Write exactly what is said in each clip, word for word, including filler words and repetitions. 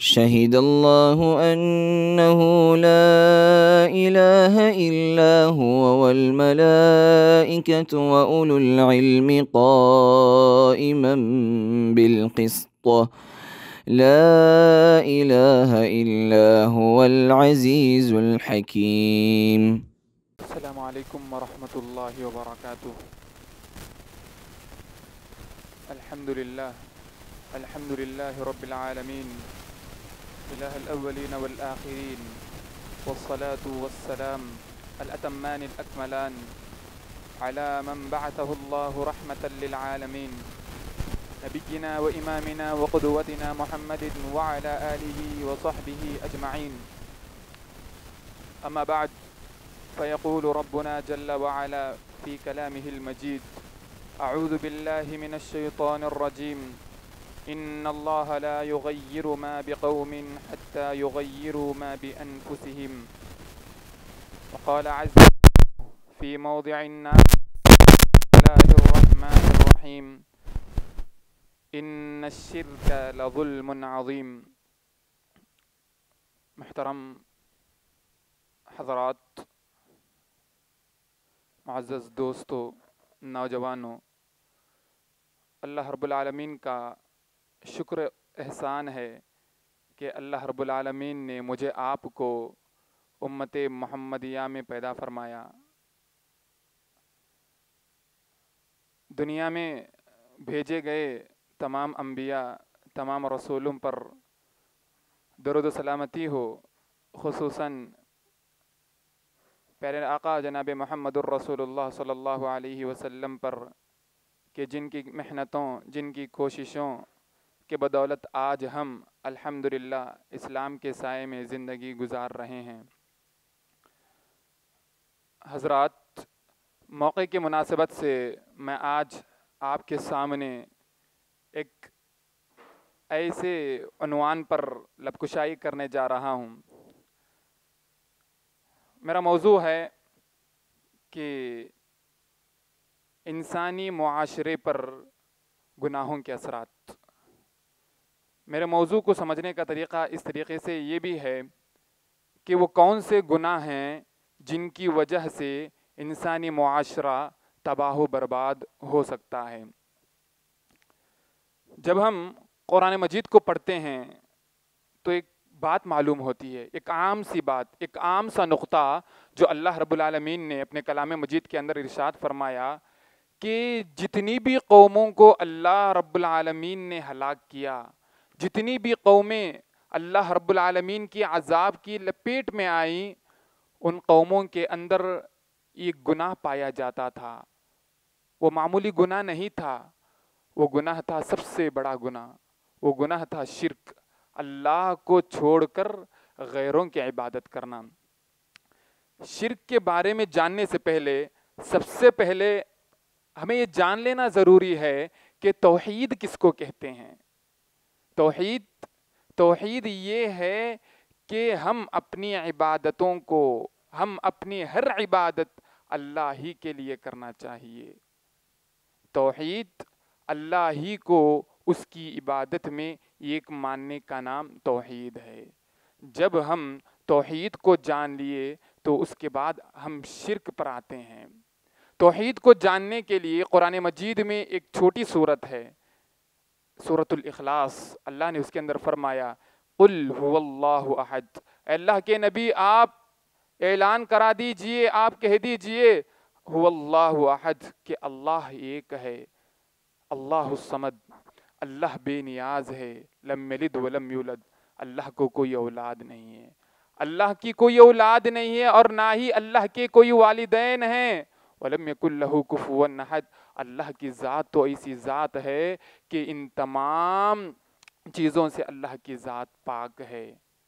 شهد الله أنه لا إله إلا هو والملائكة وأولو العلم قائما بالقسط لا إله إلا هو العزيز الحكيم. السلام علیکم ورحمۃ اللہ وبرکاتہ. الحمد للہ الحمد للہ رب العالمین الہ الاولین والآخرین والصلاة والسلام الاتمان الاکملان على من بعثه اللہ رحمة للعالمین نبینا وامامنا وقدوتنا محمد وعلى آلہ وصحبہ اجمعین. اما بعد فيقول ربنا جل وعلا في كلامه المجيد: أعوذ بالله من الشيطان الرجيم إن الله لا يغير ما بقوم حتى يغيروا ما بأنفسهم. وقال عز في موضع الناس: بسم الله الرحمن الرحيم إن الشرك لظلم عظيم. محترم حضرات، معزز دوستو، نوجوانوں، اللہ رب العالمین کا شکر احسان ہے کہ اللہ رب العالمین نے مجھے آپ کو امت محمدیہ میں پیدا فرمایا. دنیا میں بھیجے گئے تمام انبیاء، تمام رسولوں پر درود و سلامتی ہو، خصوصاً پیارے آقا جناب محمد الرسول اللہ صلی اللہ علیہ وسلم پر کہ جن کی محنتوں، جن کی کوششوں کے بدولت آج ہم الحمدللہ اسلام کے سائے میں زندگی گزار رہے ہیں. حضرات، موقع کی مناسبت سے میں آج آپ کے سامنے ایک ایسے عنوان پر لب کشائی کرنے جا رہا ہوں. میرا موضوع ہے کہ انسانی معاشرے پر گناہوں کے اثرات. میرے موضوع کو سمجھنے کا طریقہ اس طریقے سے یہ بھی ہے کہ وہ کون سے گناہ ہیں جن کی وجہ سے انسانی معاشرہ تباہ و برباد ہو سکتا ہے. جب ہم قرآن مجید کو پڑھتے ہیں تو ایک بات معلوم ہوتی ہے، ایک عام سی بات، ایک عام سا نقطہ جو اللہ رب العالمین نے اپنے کلام مجید کے اندر ارشاد فرمایا کہ جتنی بھی قوموں کو اللہ رب العالمین نے ہلاک کیا، جتنی بھی قومیں اللہ رب العالمین کی عذاب کی لپیٹ میں آئیں، ان قوموں کے اندر ایک گناہ پایا جاتا تھا. وہ معمولی گناہ نہیں تھا، وہ گناہ تھا سب سے بڑا گناہ. وہ گناہ تھا شرک، اللہ کو چھوڑ کر غیروں کی عبادت کرنا. شرک کے بارے میں جاننے سے پہلے سب سے پہلے ہمیں یہ جان لینا ضروری ہے کہ توحید کس کو کہتے ہیں. توحید توحید یہ ہے کہ ہم اپنی عبادتوں کو، ہم اپنی ہر عبادت اللہ ہی کے لیے کرنا چاہیے. توحید اللہ ہی کو اس کی عبادت میں ایک ماننے کا نام توحید ہے. جب ہم توحید کو جان لیے تو اس کے بعد ہم شرک پر آتے ہیں. توحید کو جاننے کے لیے قرآن مجید میں ایک چھوٹی سورت ہے، سورۃ الاخلاص. اللہ نے اس کے اندر فرمایا: قل هو اللہ احد. اے اللہ کے نبی، آپ اعلان کرا دیجئے، آپ کہہ دیجئے هو اللہ احد کہ اللہ ایک ہے. اللہ الصمد، اللہ بے نیاز ہے. لم یلد ولم یولد، اللہ کو کوئی اولاد نہیں ہے. اللہ کی کوئی اولاد نہیں ہے اور نہ ہی اللہ کے کوئی والدین ہیں. وَلَمْ يَكُنْ لَهُ كُفُوًا أَحَدٌ. اللہ کی ذات تو ایسی ذات ہے کہ ان تمام چیزوں سے اللہ کی ذات پاک ہے.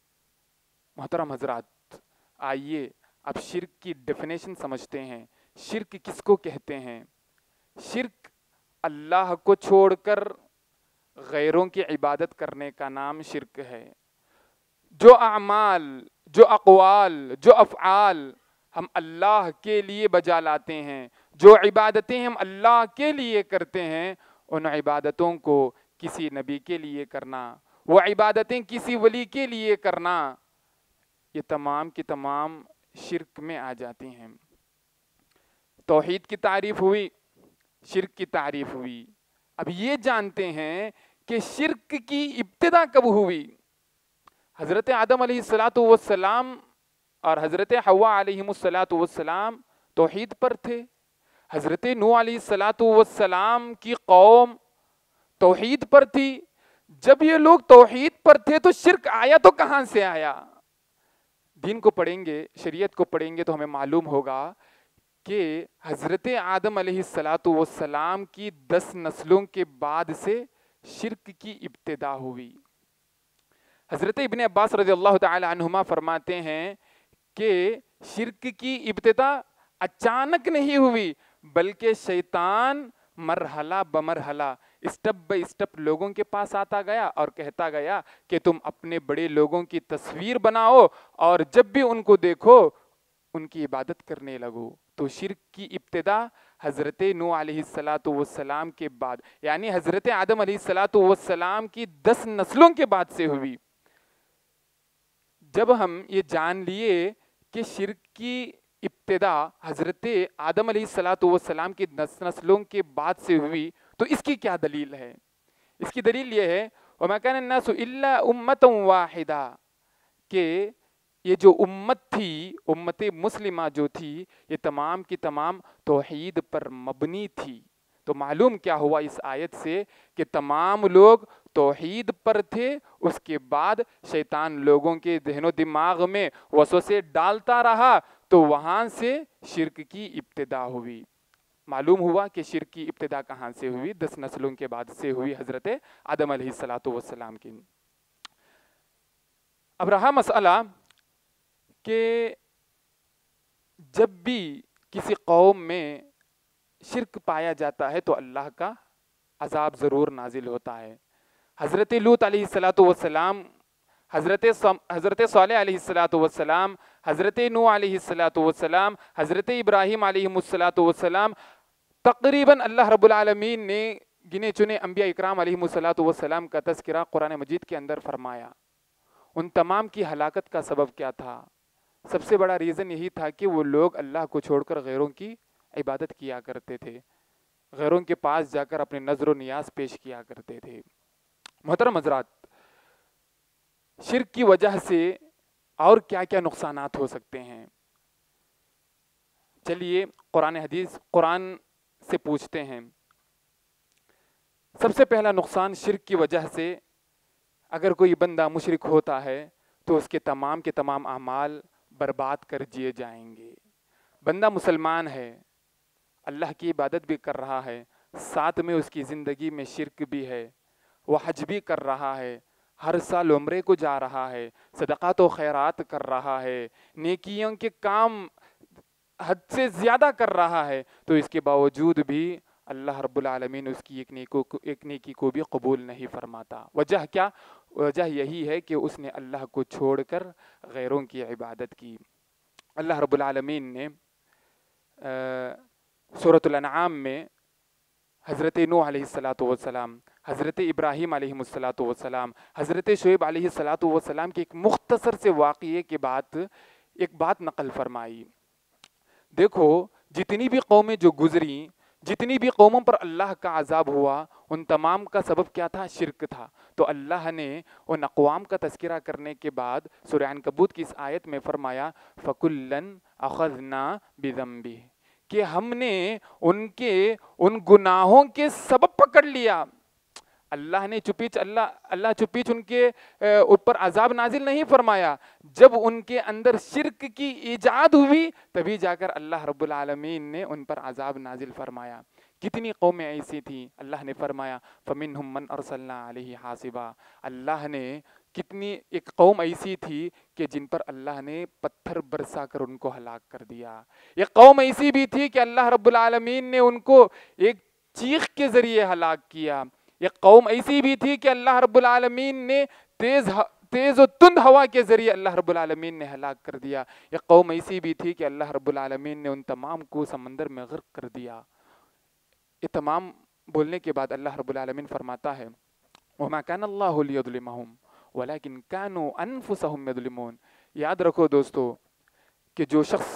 محترم حضرات، آئیے اب شرک کی ڈیفینیشن سمجھتے ہیں. شرک کس کو کہتے ہیں؟ شرک اللہ کو چھوڑ کر غیروں کی عبادت کرنے کا نام شرک ہے. جو اعمال، جو اقوال، جو افعال ہم اللہ کے لیے بجا لاتے ہیں، جو عبادتیں ہم اللہ کے لیے کرتے ہیں، ان عبادتوں کو کسی نبی کے لیے کرنا، وہ عبادتیں کسی ولی کے لیے کرنا، یہ تمام کی تمام شرک میں آ جاتی ہیں۔ توحید کی تعریف ہوئی، شرک کی تعریف ہوئی۔ اب یہ جانتے ہیں کہ شرک کی ابتدا کب ہوئی۔ حضرت آدم علیہ الصلاۃ والسلام اور حضرت حوا علیہ الصلاۃ والسلام توحید پر تھے۔ حضرت نوح علیہ الصلاۃ والسلام کی قوم توحید پر تھی۔ جب یہ لوگ توحید پر تھے تو شرک آیا تو کہاں سے آیا؟ دین کو پڑھیں گے، شریعت کو پڑھیں گے تو ہمیں معلوم ہوگا کہ حضرت آدم علیہ الصلاۃ والسلام کی دس نسلوں کے بعد سے شرک کی ابتدا ہوئی۔ حضرت ابن عباس رضی اللہ تعالی عنہما فرماتے ہیں کہ شرک کی ابتدا اچانک نہیں ہوئی، بلکہ شیطان مرحلہ بمرحلہ اسٹپ بائی اسٹپ لوگوں کے پاس آتا گیا اور کہتا گیا کہ تم اپنے بڑے لوگوں کی تصویر بناؤ اور جب بھی ان کو دیکھو ان کی عبادت کرنے لگو۔ تو شرک کی ابتدا حضرت نوح علیہ الصلاۃ والسلام کے بعد، یعنی حضرت آدم علیہ الصلاۃ والسلام کی دس نسلوں کے بعد سے ہوئی۔ جب ہم یہ جان لیے کہ شرک کی ابتدا حضرت آدم علیہ الصلاۃ والسلام کی دس نسلوں کے بعد سے ہوئی، تو اس کی کیا دلیل ہے؟ اس کی دلیل یہ ہے وَمَا كَانَ النَّاسُ إِلَّا أُمَّةً وَاحِدَةً، کہ یہ جو امت تھی، امت مسلمہ جو تھی، یہ تمام کی تمام توحید پر مبنی تھی۔ تو معلوم کیا ہوا اس آیت سے کہ تمام لوگ توحید پر تھے، اس کے بعد شیطان لوگوں کے ذہن و دماغ میں وسوسے ڈالتا رہا تو وہاں سے شرک کی ابتدا ہوئی۔ معلوم ہوا کہ شرک کی ابتدا کہاں سے ہوئی؟ دس نسلوں کے بعد سے ہوئی، حضرت آدم علیہ الصلاۃ والسلام کی۔ اب رہا مسئلہ کہ جب بھی کسی قوم میں شرک پایا جاتا ہے تو اللہ کا عذاب ضرور نازل ہوتا ہے۔ حضرت لوط علیہ الصلاۃ والسلام، حضرت حضرت صالح علیہ الصلاۃ والسلام، حضرت نوح علیہ الصلاۃ والسلام، حضرت ابراہیم علیہ الصلاۃ والسلام، تقریباً اللہ رب العالمین نے گنے چنے انبیاء اکرام علیہ الصلاۃ والسلام کا تذکرہ قرآن مجید کے اندر فرمایا۔ ان تمام کی ہلاکت کا سبب کیا تھا؟ سب سے بڑا ریزن یہی تھا کہ وہ لوگ اللہ کو چھوڑ کر غیروں کی عبادت کیا کرتے تھے، غیروں کے پاس جا کر اپنے نظر و نیاز پیش کیا کرتے تھے۔ محترم حضرات، شرک کی وجہ سے اور کیا کیا نقصانات ہو سکتے ہیں؟ چلیے قرآن حدیث قرآن سے پوچھتے ہیں۔ سب سے پہلا نقصان شرک کی وجہ سے، اگر کوئی بندہ مشرک ہوتا ہے تو اس کے تمام کے تمام اعمال برباد کر دیے جائیں گے۔ بندہ مسلمان ہے، اللہ کی عبادت بھی کر رہا ہے، ساتھ میں اس کی زندگی میں شرک بھی ہے، وہ حج بھی کر رہا ہے، ہر سال عمرے کو جا رہا ہے، صدقات و خیرات کر رہا ہے، نیکیوں کے کام حد سے زیادہ کر رہا ہے، تو اس کے باوجود بھی اللہ رب العالمین اس کی ایک نیکو ایک نیکی کو بھی قبول نہیں فرماتا۔ وجہ کیا؟ وجہ یہی ہے کہ اس نے اللہ کو چھوڑ کر غیروں کی عبادت کی۔ اللہ رب العالمین نے سورۃ الانعام میں حضرت نوح علیہ الصلاۃ والسلام، حضرت ابراہیم علیہ الصلاۃ والسلام، حضرت شعیب علیہ الصلاۃ والسلام کے ایک مختصر سے واقعے کے بعد ایک بات نقل فرمائی۔ دیکھو، جتنی بھی قومیں جو گزری، جتنی بھی قوموں پر اللہ کا عذاب ہوا، ان تمام کا سبب کیا تھا؟ شرک تھا۔ تو اللہ نے ان اقوام کا تذکرہ کرنے کے بعد سورہ عنکبوت کی اس آیت میں فرمایا فَكُلًّا أَخَذْنَا بِذَنبِهِ، کہ ہم نے ان کے ان گناہوں کے سبب پکڑ لیا۔ اللہ نے چپیچ اللہ اللہ چپیچ ان کے اوپر عذاب نازل نہیں فرمایا، جب ان کے اندر شرک کی ایجاد ہوئی تبھی جا کر اللہ رب العالمین نے ان پر عذاب نازل فرمایا۔ کتنی قومیں ایسی تھیں؟ اللہ نے فرمایا فَمِنْهُمْ مَنْ أَرْسَلْنَا عَلَيْهِ حَاصِبًا، اللہ نے کتنی ایک قوم ایسی تھی کہ جن پر اللہ نے پتھر برسا کر ان کو ہلاک کر دیا۔ ایک قوم ایسی بھی تھی کہ اللہ رب العالمین نے ان کو ایک چیخ کے ذریعے ہلاک کیا۔ ایک قوم ایسی بھی تھی کہ اللہ رب العالمین نے تیز تیز و تند ہوا کے ذریعے اللہ رب العالمین نے ہلاک کر دیا۔ ایک قوم ایسی بھی تھی کہ اللہ رب العالمین نے ان تمام کو سمندر میں غرق کر دیا۔ یہ تمام بولنے کے بعد اللہ رب العالمین فرماتا ہے وما كان الله ليظلمهم ولكن كانوا انفسهم يظلمون. یاد رکھو دوستو کہ جو شخص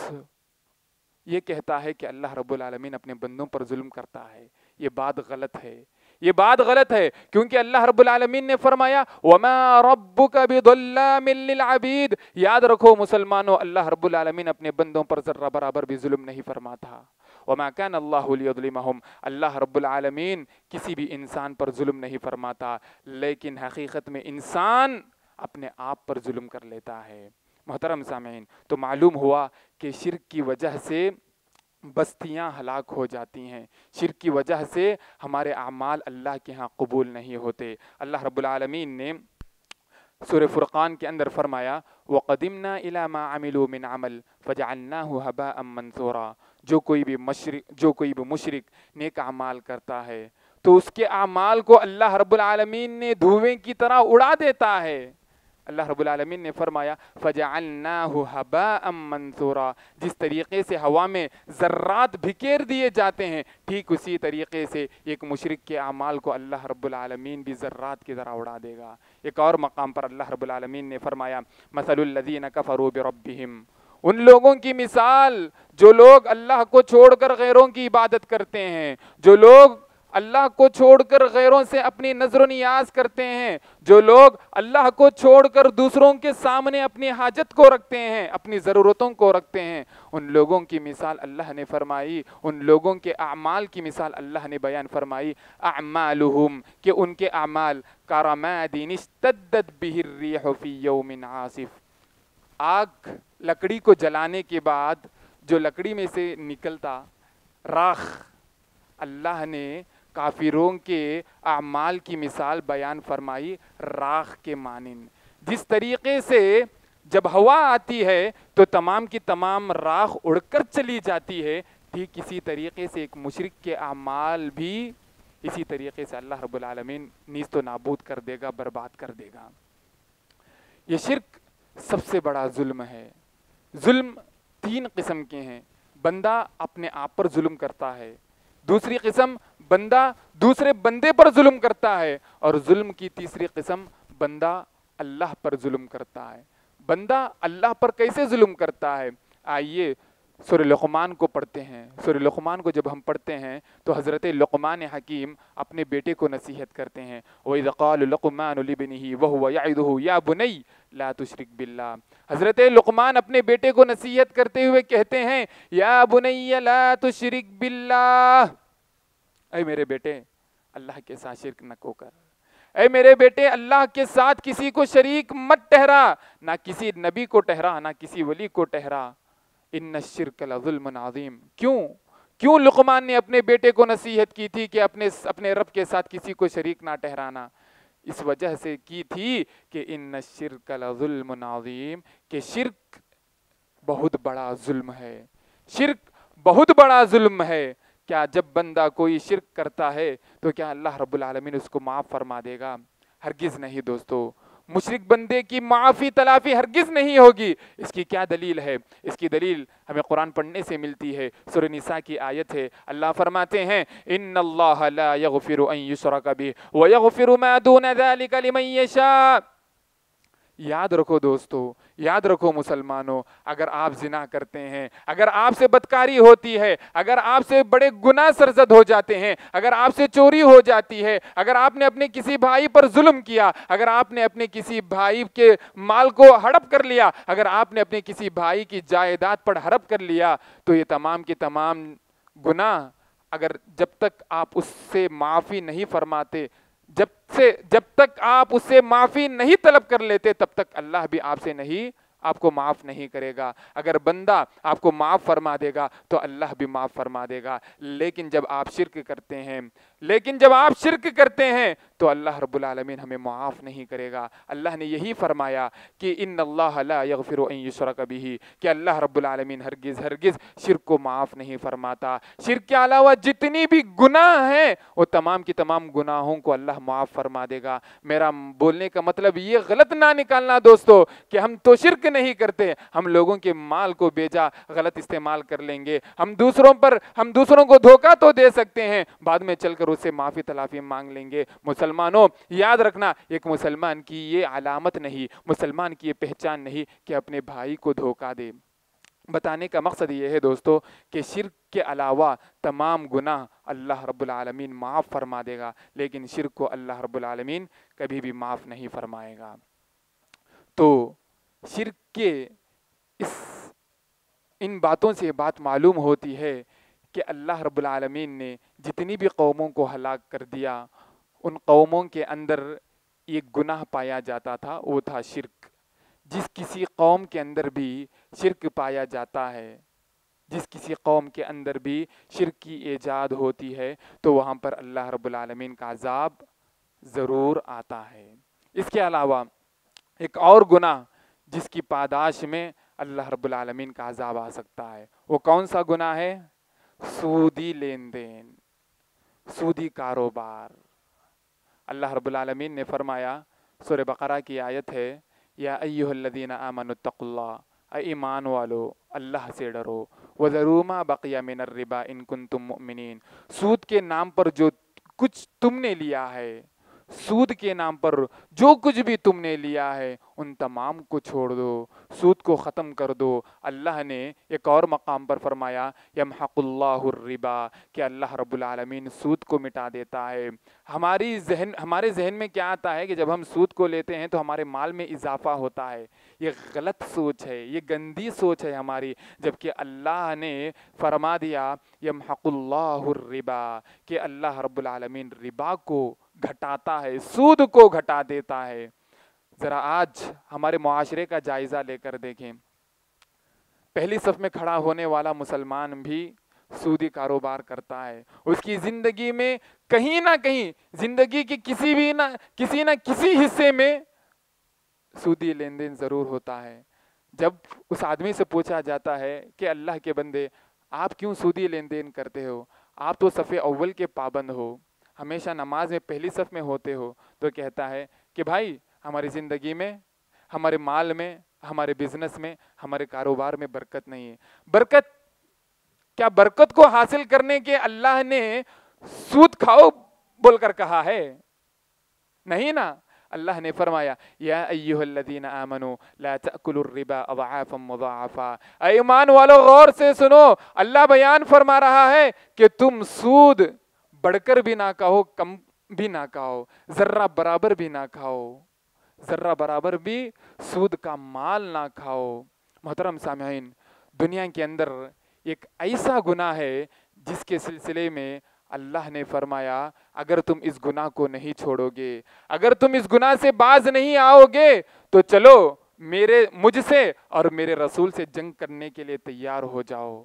یہ کہتا ہے کہ اللہ رب العالمین اپنے بندوں پر ظلم کرتا ہے، یہ بات غلط ہے، یہ بات غلط ہے، کیونکہ اللہ رب العالمین نے فرمایا وَمَا رَبُّكَ بِظَلَّامٍ لِّلْعَبِيدِ. یاد رکھو مسلمانوں، اللہ رب العالمین اپنے بندوں پر ذرہ برابر بھی ظلم نہیں فرماتا. وَمَا كَانَ اللَّهُ لِيَظْلِمَهُمْ. اللہ رب العالمین کسی بھی انسان پر ظلم نہیں فرماتا، لیکن حقیقت میں انسان اپنے آپ پر ظلم کر لیتا ہے. محترم سامعین، تو معلوم ہوا کہ شرک کی وجہ سے بستیاں ہلاک ہو جاتی ہیں، شرک کی وجہ سے ہمارے اعمال اللہ کے ہاں قبول نہیں ہوتے. اللہ رب العالمین نے سورہ فرقان کے اندر فرمایا وَقَدِمْنَا إِلَى مَا عَمِلُوا مِنْ عَمَلٍ فَجَعَلْنَاهُ هَبَاءً مَنْثُورًا. جو کوئی بھی مشرک جو کوئی بھی مشرک نیک اعمال کرتا ہے تو اس کے اعمال کو اللہ رب العالمین نے دھوئیں کی طرح اڑا دیتا ہے. اللہ رب العالمین نے فرمایا فَجَعَلْنَاهُ هَبَاءً مَنْثُورًا. جس طریقے سے ہوا میں ذرات بکھیر دیے جاتے ہیں، ٹھیک اسی طریقے سے ایک مشرک کے اعمال کو اللہ رب العالمین بھی ذرات کی طرح اڑا دے گا. ایک اور مقام پر اللہ رب العالمین نے فرمایا مَثَلُ الَّذِينَ كَفَرُوا بِرَبِّهِمْ. ان لوگوں کی مثال جو لوگ اللہ کو چھوڑ کر غیروں کی عبادت کرتے ہیں، جو لوگ اللہ کو چھوڑ کر غیروں سے اپنی نظر و نیاز کرتے ہیں، جو لوگ اللہ کو چھوڑ کر دوسروں کے سامنے اپنی حاجت کو رکھتے ہیں، اپنی ضرورتوں کو رکھتے ہیں، ان لوگوں کی مثال اللہ نے فرمائی، ان لوگوں کے اعمال کی مثال اللہ نے بیان فرمائی اعمالہم، کہ ان کے اعمال کَرَمَادٍ اشْتَدَّتْ بِهِ الرِّيحُ فِي يَوْمٍ عَاصِفٍ. آگ لکڑی کو جلانے کے بعد جو لکڑی میں سے نکلتا راخ، اللہ نے کافروں کے اعمال کی مثال بیان فرمائی راخ کے مانند. جس طریقے سے جب ہوا آتی ہے تو تمام کی تمام راخ اڑ کر چلی جاتی ہے، ٹھیک اسی طریقے سے ایک مشرک کے اعمال بھی اسی طریقے سے اللہ رب العالمین نیست و نابود کر دے گا، برباد کر دے گا. یہ شرک سب سے بڑا ظلم ہے. ظلم تین قسم کے ہیں. بندہ اپنے آپ پر ظلم کرتا ہے، دوسری قسم بندہ دوسرے بندے پر ظلم کرتا ہے، اور ظلم کی تیسری قسم بندہ اللہ پر ظلم کرتا ہے. بندہ اللہ پر کیسے ظلم کرتا ہے؟ آئیے سورہ لقمان کو پڑھتے ہیں. سورہ لقمان کو جب ہم پڑھتے ہیں تو حضرت لقمان حکیم اپنے بیٹے کو نصیحت کرتے ہیں. وَإِذْ قَالَ لُقْمَانُ لِابْنِهِ وَهُوَ يَعِظُهُ يَا بُنَيَّ لَا تُشْرِكْ بِاللَّهِ. حضرت لقمان اپنے بیٹے کو نصیحت کرتے ہوئے کہتے ہیں یا بنی لا تشرک باللہ، اے میرے بیٹے اللہ کے ساتھ شرک نہ کو کر، اے میرے بیٹے اللہ کے ساتھ کسی کو شریک مت ٹھہرا، نہ کسی نبی کو ٹھہرا، نہ کسی ولی کو ٹھہرا. ان الشرک لظلم عظیم. کیوں کیوں لقمان نے اپنے بیٹے کو نصیحت کی تھی کہ اپنے اپنے رب کے ساتھ کسی کو شریک نہ ٹھہرانا؟ اس وجہ سے کی تھی کہ ان الشرک لظلم عظیم، کہ شرک بہت بڑا ظلم ہے، شرک بہت بڑا ظلم ہے. کیا جب بندہ کوئی شرک کرتا ہے تو کیا اللہ رب العالمین اس کو معاف فرما دے گا؟ ہرگز نہیں دوستو. مشرک بندے کی معافی تلافی ہرگز نہیں ہوگی. اس کی کیا دلیل ہے؟ اس کی دلیل ہمیں قرآن پڑھنے سے ملتی ہے. سورہ نساء کی آیت ہے. اللہ فرماتے ہیں ان اللہ لا یغفر ان یشرک بہ ویغفر ما دون ذلک لمن یشاء. یاد رکھو دوستو، یاد رکھو مسلمانوں، اگر آپ زنا کرتے ہیں، اگر آپ سے بدکاری ہوتی ہے، اگر آپ سے بڑے گناہ سرزد ہو جاتے ہیں، اگر آپ سے چوری ہو جاتی ہے، اگر آپ نے اپنے کسی بھائی پر ظلم کیا، اگر آپ نے اپنے کسی بھائی کے مال کو ہڑپ کر لیا، اگر آپ نے اپنے کسی بھائی کی جائیداد پر ہڑپ کر لیا، تو یہ تمام کے تمام گناہ اگر جب تک آپ اس سے معافی نہیں فرماتے، جب سے جب تک آپ اس سے معافی نہیں طلب کر لیتے، تب تک اللہ بھی آپ سے نہیں آپ کو معاف نہیں کرے گا. اگر بندہ آپ کو معاف فرما دے گا تو اللہ بھی معاف فرما دے گا. لیکن جب آپ شرک کرتے ہیں لیکن جب آپ شرک کرتے ہیں تو اللہ رب العالمین ہمیں معاف نہیں کرے گا. اللہ نے یہی فرمایا کہ ان اللہ لا یغفر ان یشرک بہ، کہ اللہ رب العالمین ہرگز ہرگز شرک کو معاف نہیں فرماتا. شرک کے علاوہ جتنی بھی گناہ ہیں وہ تمام کی تمام گناہوں کو اللہ معاف فرما دے گا. میرا بولنے کا مطلب یہ غلط نہ نکالنا دوستو کہ ہم تو شرک نہیں کرتے، ہم لوگوں کے مال کو بیجا غلط استعمال کر لیں گے، ہم دوسروں پر ہم دوسروں کو دھوکہ تو دے سکتے ہیں، بعد میں چل کر کر اس سے معافی تلافی مانگ لیں گے۔ مسلمانوں یاد رکھنا، ایک مسلمان کی یہ علامت نہیں، مسلمان کی یہ پہچان نہیں کہ اپنے بھائی کو دھوکہ دے۔ بتانے کا مقصد یہ ہے دوستو کہ شرک کے علاوہ تمام گناہ اللہ رب العالمین معاف فرما دے گا، لیکن شرک کو اللہ رب العالمین کبھی بھی معاف نہیں فرمائے گا۔ تو شرک کے اس ان باتوں سے بات معلوم ہوتی ہے کہ اللہ رب العالمین نے جتنی بھی قوموں کو ہلاک کر دیا، ان قوموں کے اندر ایک گناہ پایا جاتا تھا، وہ تھا شرک۔ جس کسی قوم کے اندر بھی شرک پایا جاتا ہے، جس کسی قوم کے اندر بھی شرک کی ایجاد ہوتی ہے، تو وہاں پر اللہ رب العالمین کا عذاب ضرور آتا ہے۔ اس کے علاوہ ایک اور گناہ جس کی پاداش میں اللہ رب العالمین کا عذاب آ سکتا ہے، وہ کون سا گناہ ہے؟ سودی لین دین، سودی کاروبار۔ اللہ رب العالمین نے فرمایا، سورہ بقرہ کی آیت ہے، یا ایھا الذین آمنوا اتقوا اللہ، اے ایمان والو اللہ سے ڈرو، وذروا ما بقی من الربا ان کنتم مؤمنین، سود کے نام پر جو کچھ تم نے لیا ہے، سود کے نام پر جو کچھ بھی تم نے لیا ہے، ان تمام کو چھوڑ دو، سود کو ختم کر دو۔ اللہ نے ایک اور مقام پر فرمایا، یمحق اللہ الربا، کہ اللہ رب العالمین سود کو مٹا دیتا ہے۔ ہماری ذہن ہمارے ذہن میں کیا آتا ہے کہ جب ہم سود کو لیتے ہیں تو ہمارے مال میں اضافہ ہوتا ہے۔ یہ غلط سوچ ہے، یہ گندی سوچ ہے ہماری، جبکہ اللہ نے فرما دیا یمحق اللہ الربا، کہ اللہ رب العالمین ربا کو گھٹاتا ہے، سود کو گھٹا دیتا ہے۔ ذرا آج ہمارے معاشرے کا جائزہ لے کر دیکھیں، پہلی صف میں کھڑا ہونے والا مسلمان بھی سودی کاروبار کرتا ہے، اس کی زندگی میں کہیں نہ کہیں، زندگی کی کسی بھی نہ کسی نہ کسی حصے میں سودی لین دین ضرور ہوتا ہے۔ جب اس آدمی سے پوچھا جاتا ہے کہ اللہ کے بندے آپ کیوں سودی لین دین کرتے ہو، آپ تو صف اول کے پابند ہو، ہمیشہ نماز میں پہلی صف میں ہوتے ہو، تو کہتا ہے کہ بھائی ہماری زندگی میں، ہمارے مال میں، ہمارے بزنس میں، ہمارے کاروبار میں برکت نہیں ہے۔ برکت کیا برکت کو حاصل کرنے کے اللہ نے سود کھاؤ بول کر کہا ہے؟ نہیں نا، اللہ نے فرمایا یا ایھا الذین آمنوا لا تأکلوا الربا اضعافا مضاعفا، اے ایمان والو غور سے سنو، اللہ بیان فرما رہا ہے کہ تم سود بڑھ کر بھی نہ کھاؤ، کم بھی نہ کھاؤ، ذرہ برابر بھی نہ کھاؤ، ذرہ برابر بھی سود کا مال نہ کھاؤ۔ محترم سامعین، دنیا کے اندر ایک ایسا گناہ ہے جس کے سلسلے میں اللہ نے فرمایا اگر تم اس گناہ کو نہیں چھوڑو گے، اگر تم اس گناہ سے باز نہیں آؤ گے، تو چلو میرے مجھ سے اور میرے رسول سے جنگ کرنے کے لیے تیار ہو جاؤ۔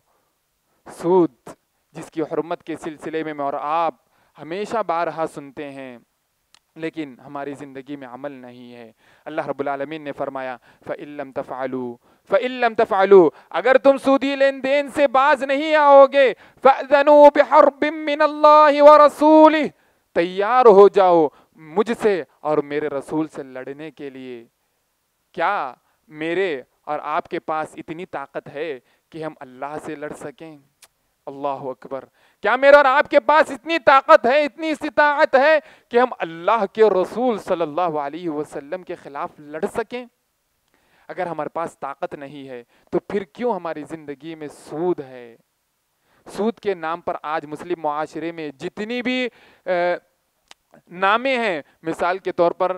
سود جس کی حرمت کے سلسلے میں میں اور آپ ہمیشہ بارہا سنتے ہیں، لیکن ہماری زندگی میں عمل نہیں ہے۔ اللہ رب العالمین نے فرمایا فَإِن لَّمْ تَفْعَلُوا فَإِن لَّمْ تَفْعَلُوا، اگر تم سودی لین دین سے باز نہیں آؤ گے، فَأْذَنُوا بِحَرْبٍ مِّنَ اللَّهِ وَرَسُولِهِ، تیار ہو جاؤ مجھ سے اور میرے رسول سے لڑنے کے لیے۔ کیا میرے اور آپ کے پاس اتنی طاقت ہے کہ ہم اللہ سے لڑ سکیں؟ اللہ اکبر! کیا میرے اور آپ کے پاس اتنی طاقت ہے، اتنی استطاعت ہے کہ ہم اللہ کے رسول صلی اللہ علیہ وسلم کے خلاف لڑ سکیں؟ اگر ہمارے پاس طاقت نہیں ہے تو پھر کیوں ہماری زندگی میں سود ہے؟ سود کے نام پر آج مسلم معاشرے میں جتنی بھی نامے ہیں، مثال کے طور پر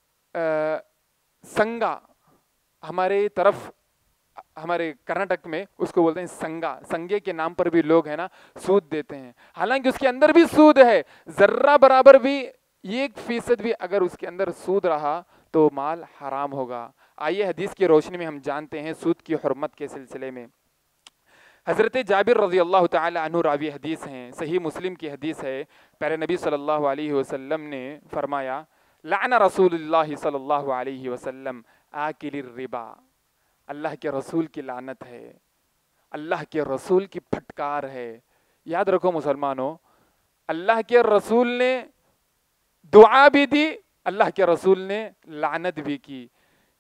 سنگا، ہمارے طرف ہمارے کرناٹک میں اس کو بولتے ہیں سنگا، سنگے کے نام پر بھی لوگ ہیں نا سود دیتے ہیں، حالانکہ اس کے اندر بھی سود ہے، ذرہ برابر بھی ایک فیصد بھی اگر اس کے اندر سود رہا تو مال حرام ہوگا۔ آئیے حدیث کی روشنی میں ہم جانتے ہیں سود کی حرمت کے سلسلے میں۔ حضرت جابر رضی اللہ تعالی عنہ راوی حدیث ہیں، صحیح مسلم کی حدیث ہے، پیارے نبی صلی اللہ علیہ وسلم نے فرمایا لعن رسول اللہ صلی اللہ علیہ وسلم آکل الربا، اللہ کے رسول کی لعنت ہے، اللہ کے رسول کی پھٹکار ہے۔ یاد رکھو مسلمانوں، اللہ کے رسول نے دعا بھی دی، اللہ کے رسول نے لعنت بھی کی۔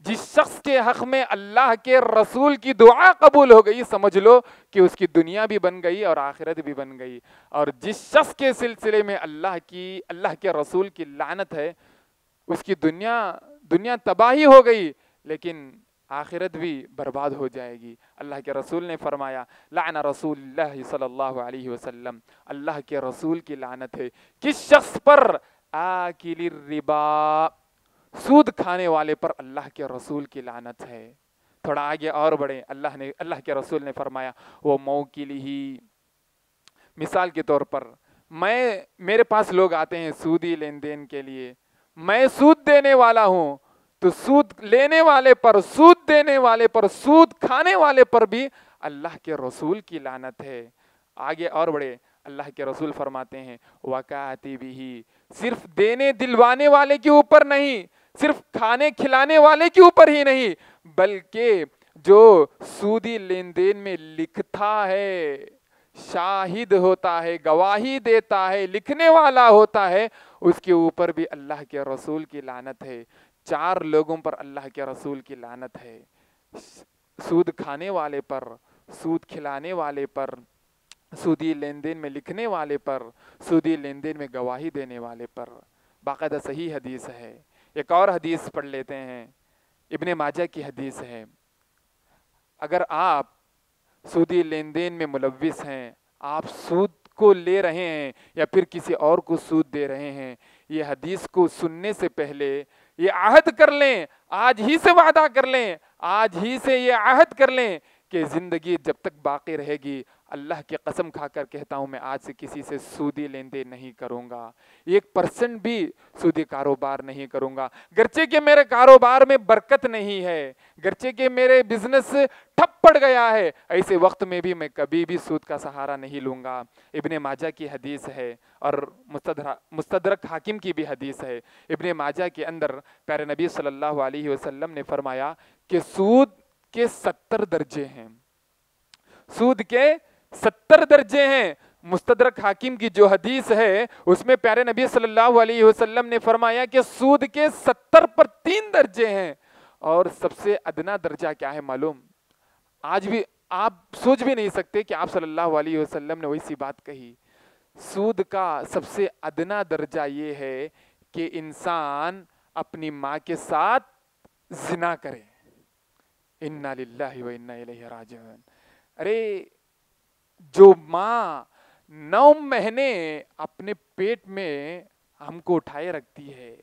جس شخص کے حق میں اللہ کے رسول کی دعا قبول ہو گئی سمجھ لو کہ اس کی دنیا بھی بن گئی اور آخرت بھی بن گئی. اور جس شخص کے سلسلے میں اللہ کی اللہ کے رسول کی لعنت ہے اس کی دنیا دنیا تباہی ہو گئی لیکن آخرت بھی برباد ہو جائے گی. اللہ کے رسول نے فرمایا لعن رسول اللہ صلی اللہ علیہ وسلم, اللہ کے رسول کی لعنت ہے کس شخص پر؟ آکل الربا, سود کھانے والے پر اللہ کے رسول کی لعنت ہے. تھوڑا آگے اور بڑھیں, اللہ نے اللہ کے رسول نے فرمایا وہ موکلہ, مثال کے طور پر میں میرے پاس لوگ آتے ہیں سودی لین دین کے لیے, میں سود دینے والا ہوں, تو سود لینے والے پر, سود دینے والے پر, سود کھانے والے پر بھی اللہ کے رسول کی لعنت ہے. آگے اور بڑھے, اللہ کے رسول فرماتے ہیں وَكَاتِبِهِ, صرف دینے دلوانے والے کے اوپر نہیں, صرف کھانے کھلانے والے کے اوپر ہی نہیں, بلکہ جو سودی لین دین میں لکھتا ہے, شاہد ہوتا ہے, گواہی دیتا ہے, لکھنے والا ہوتا ہے, اس کے اوپر بھی اللہ کے رسول کی لعنت ہے. چار لوگوں پر اللہ کے رسول کی لعنت ہے, سود کھانے والے پر, سود کھلانے والے پر, سودی لین دین میں لکھنے والے پر, سودی لین دین میں گواہی دینے والے پر. باقاعدہ صحیح حدیث ہے. ایک اور حدیث پڑھ لیتے ہیں, ابن ماجہ کی حدیث ہے. اگر آپ سودی لین دین میں ملوث ہیں, آپ سود کو لے رہے ہیں یا پھر کسی اور کو سود دے رہے ہیں, یہ حدیث کو سننے سے پہلے یہ عہد کر لیں, آج ہی سے وعدہ کر لیں, آج ہی سے یہ عہد کر لیں کہ زندگی جب تک باقی رہے گی اللہ کی قسم کھا کر کہتا ہوں میں آج سے کسی سے سودی لین دین نہیں کروں گا, ایک پرسنٹ بھی سودی کاروبار نہیں کروں گا. گرچہ کہ میرے کاروبار میں برکت نہیں ہے, گرچہ کہ میرے بزنس ٹھپ پڑ گیا ہے, ایسے وقت میں بھی میں کبھی بھی سود کا سہارا نہیں لوں گا. ابن ماجہ کی حدیث ہے اور مستدرک حاکم کی بھی حدیث ہے. ابن ماجہ کے اندر پیارے نبی صلی اللہ علیہ وسلم نے فرمایا کہ سود کے ستر درجے ہیں, سود کے ستر درجے ہیں. مستدرک حاکم کی جو حدیث ہے اس میں پیارے نبی صلی اللہ علیہ وسلم نے فرمایا کہ سود کے ستر پر تین درجے ہیں. اور سب سے ادنا درجہ کیا ہے معلوم؟ آج بھی آپ سوچ بھی نہیں سکتے کہ آپ صلی اللہ علیہ وسلم نے ویسی بات کہی. سود کا سب سے ادنا درجہ یہ ہے کہ انسان اپنی ماں کے ساتھ زنا کرے. انا للہ و انا الیہ راجعون. ارے جو ماں نو مہینے اپنے پیٹ میں ہم کو اٹھائے رکھتی ہے,